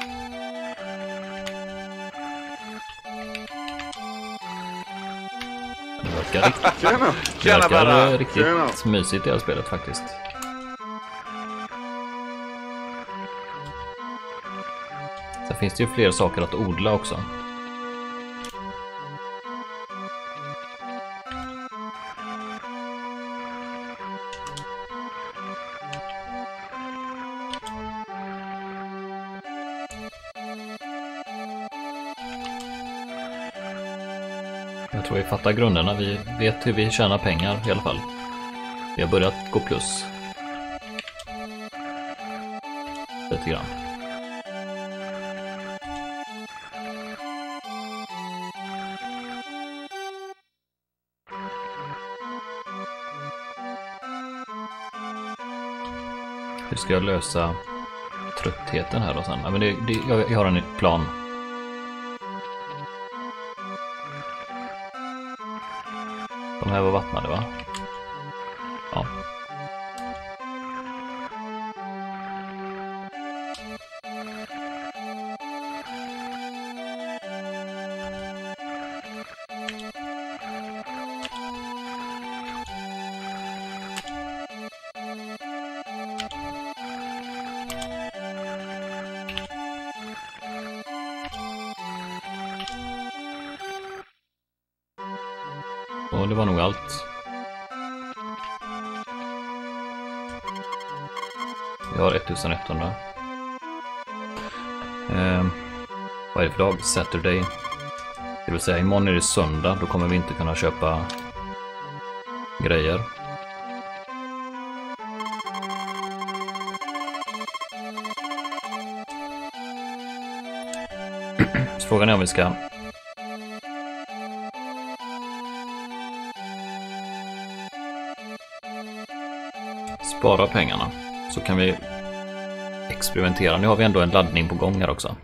Det verkar riktigt mysigt i det här spelet faktiskt. Sen finns det ju fler saker att odla också. Jag tror vi fattar grunderna. Vi vet hur vi tjänar pengar i alla fall. Vi har börjat gå plus. Lite grann. Hur ska jag lösa tröttheten här och sen? Ja, men jag har en plan. De här var vattnade, va? Ja. Och det var nog allt. Vi har 1100. Vad är det för dag? Saturday. Det vill säga imorgon är det söndag. Då kommer vi inte kunna köpa grejer. Så frågan är om vi ska spara pengarna, så kan vi experimentera. Nu har vi ändå en laddning på gång här också.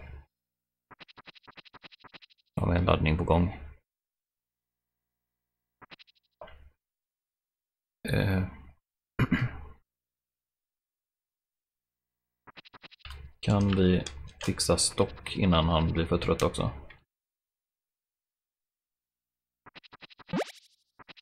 Nu har vi en laddning på gång. Kan vi fixa stock innan han blir för trött också?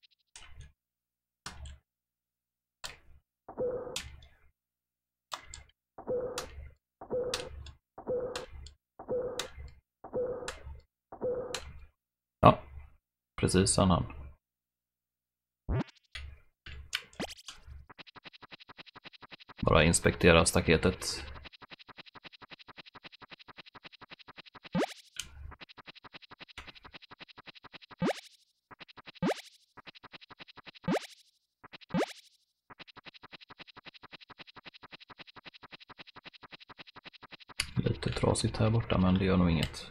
precis, sa han. Bara inspektera staketet. Lite trasigt här borta, men det gör nog inget.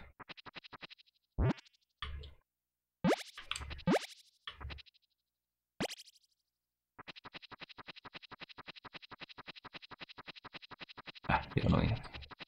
Det gör nog inget.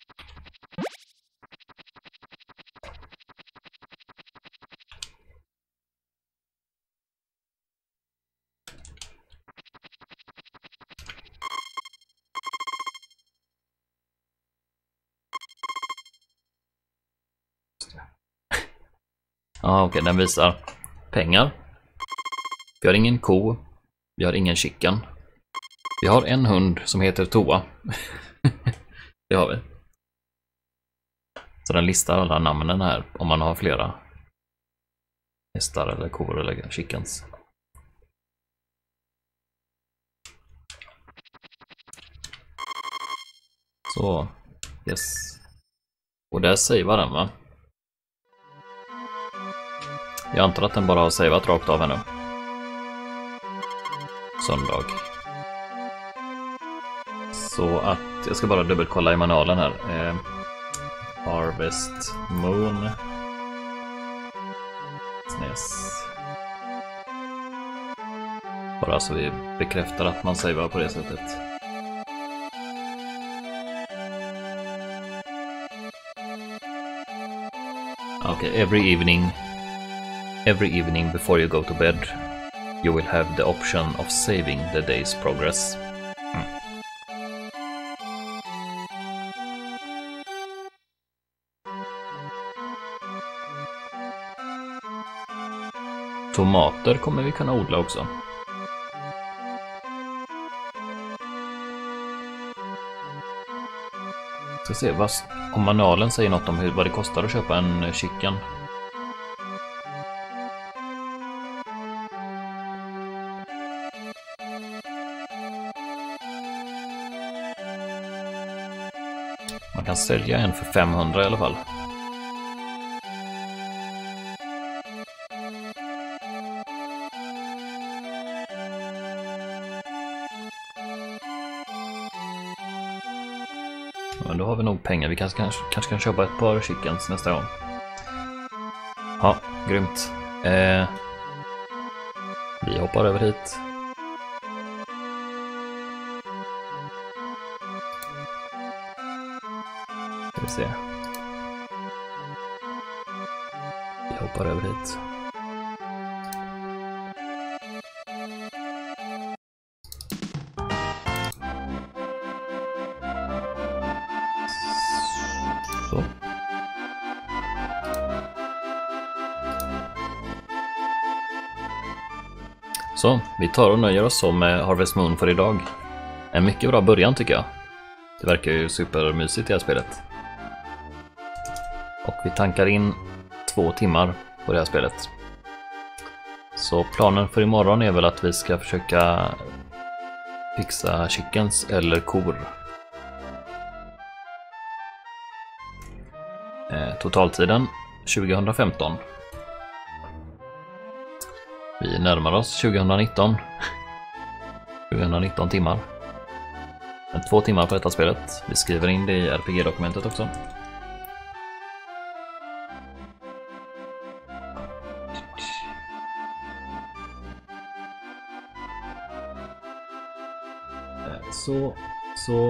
Ja, okej, den visar pengar. Vi har ingen ko. Vi har ingen chicken. Vi har en hund som heter Toa. Det har vi. Så den listar alla namnen här om man har flera hästar eller kor eller chickens. Så, yes. Och där savear den, va? Jag antar att den bara har saveat rakt av henne. Söndag. Så att jag ska bara dubbelkolla i manualen här. Harvest Moon. SNES. Bara så vi bekräftar att man savear på det sättet. Okay, every evening before you go to bed, you will have the option of saving the day's progress. Tomater kommer vi kunna odla också. Ska se om manualen säger något om vad det kostar att köpa en chicken. Man kan sälja en för 500 i alla fall. Men då har vi nog pengar. Vi kanske kan köpa ett par chickens nästa gång. Ja, grymt. Vi hoppar över hit. Ska vi se. Vi hoppar över hit. Så, vi tar och nöjer oss så med Harvest Moon för idag. En mycket bra början tycker jag. Det verkar ju supermysigt i det här spelet. Och vi tankar in 2 timmar på det här spelet. Så planen för imorgon är väl att vi ska försöka fixa chickens eller kor. Totaltiden 2015. Vi närmar oss 2019. 2019 timmar. 2 timmar på detta spelet. Vi skriver in det i RPG-dokumentet också. Så.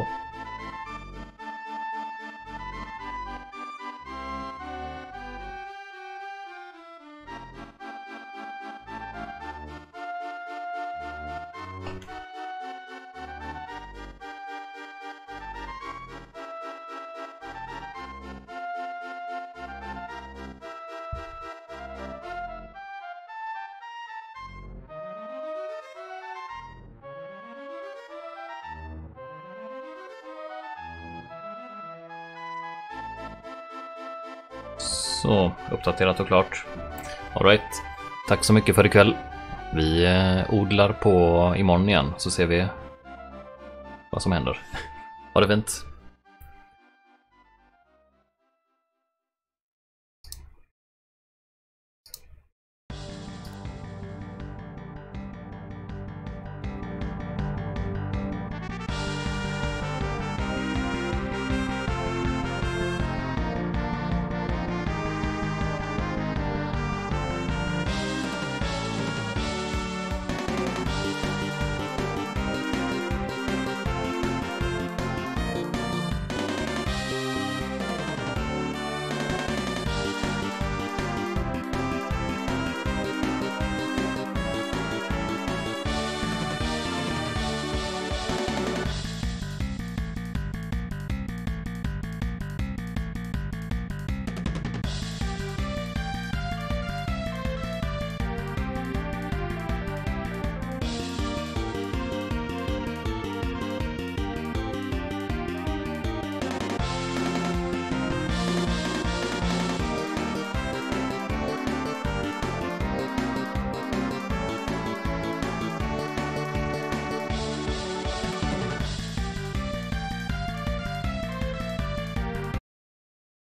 Så, uppdaterat och klart. All right. Tack så mycket för ikväll. Vi odlar på imorgon igen så ser vi vad som händer. Ha det fint.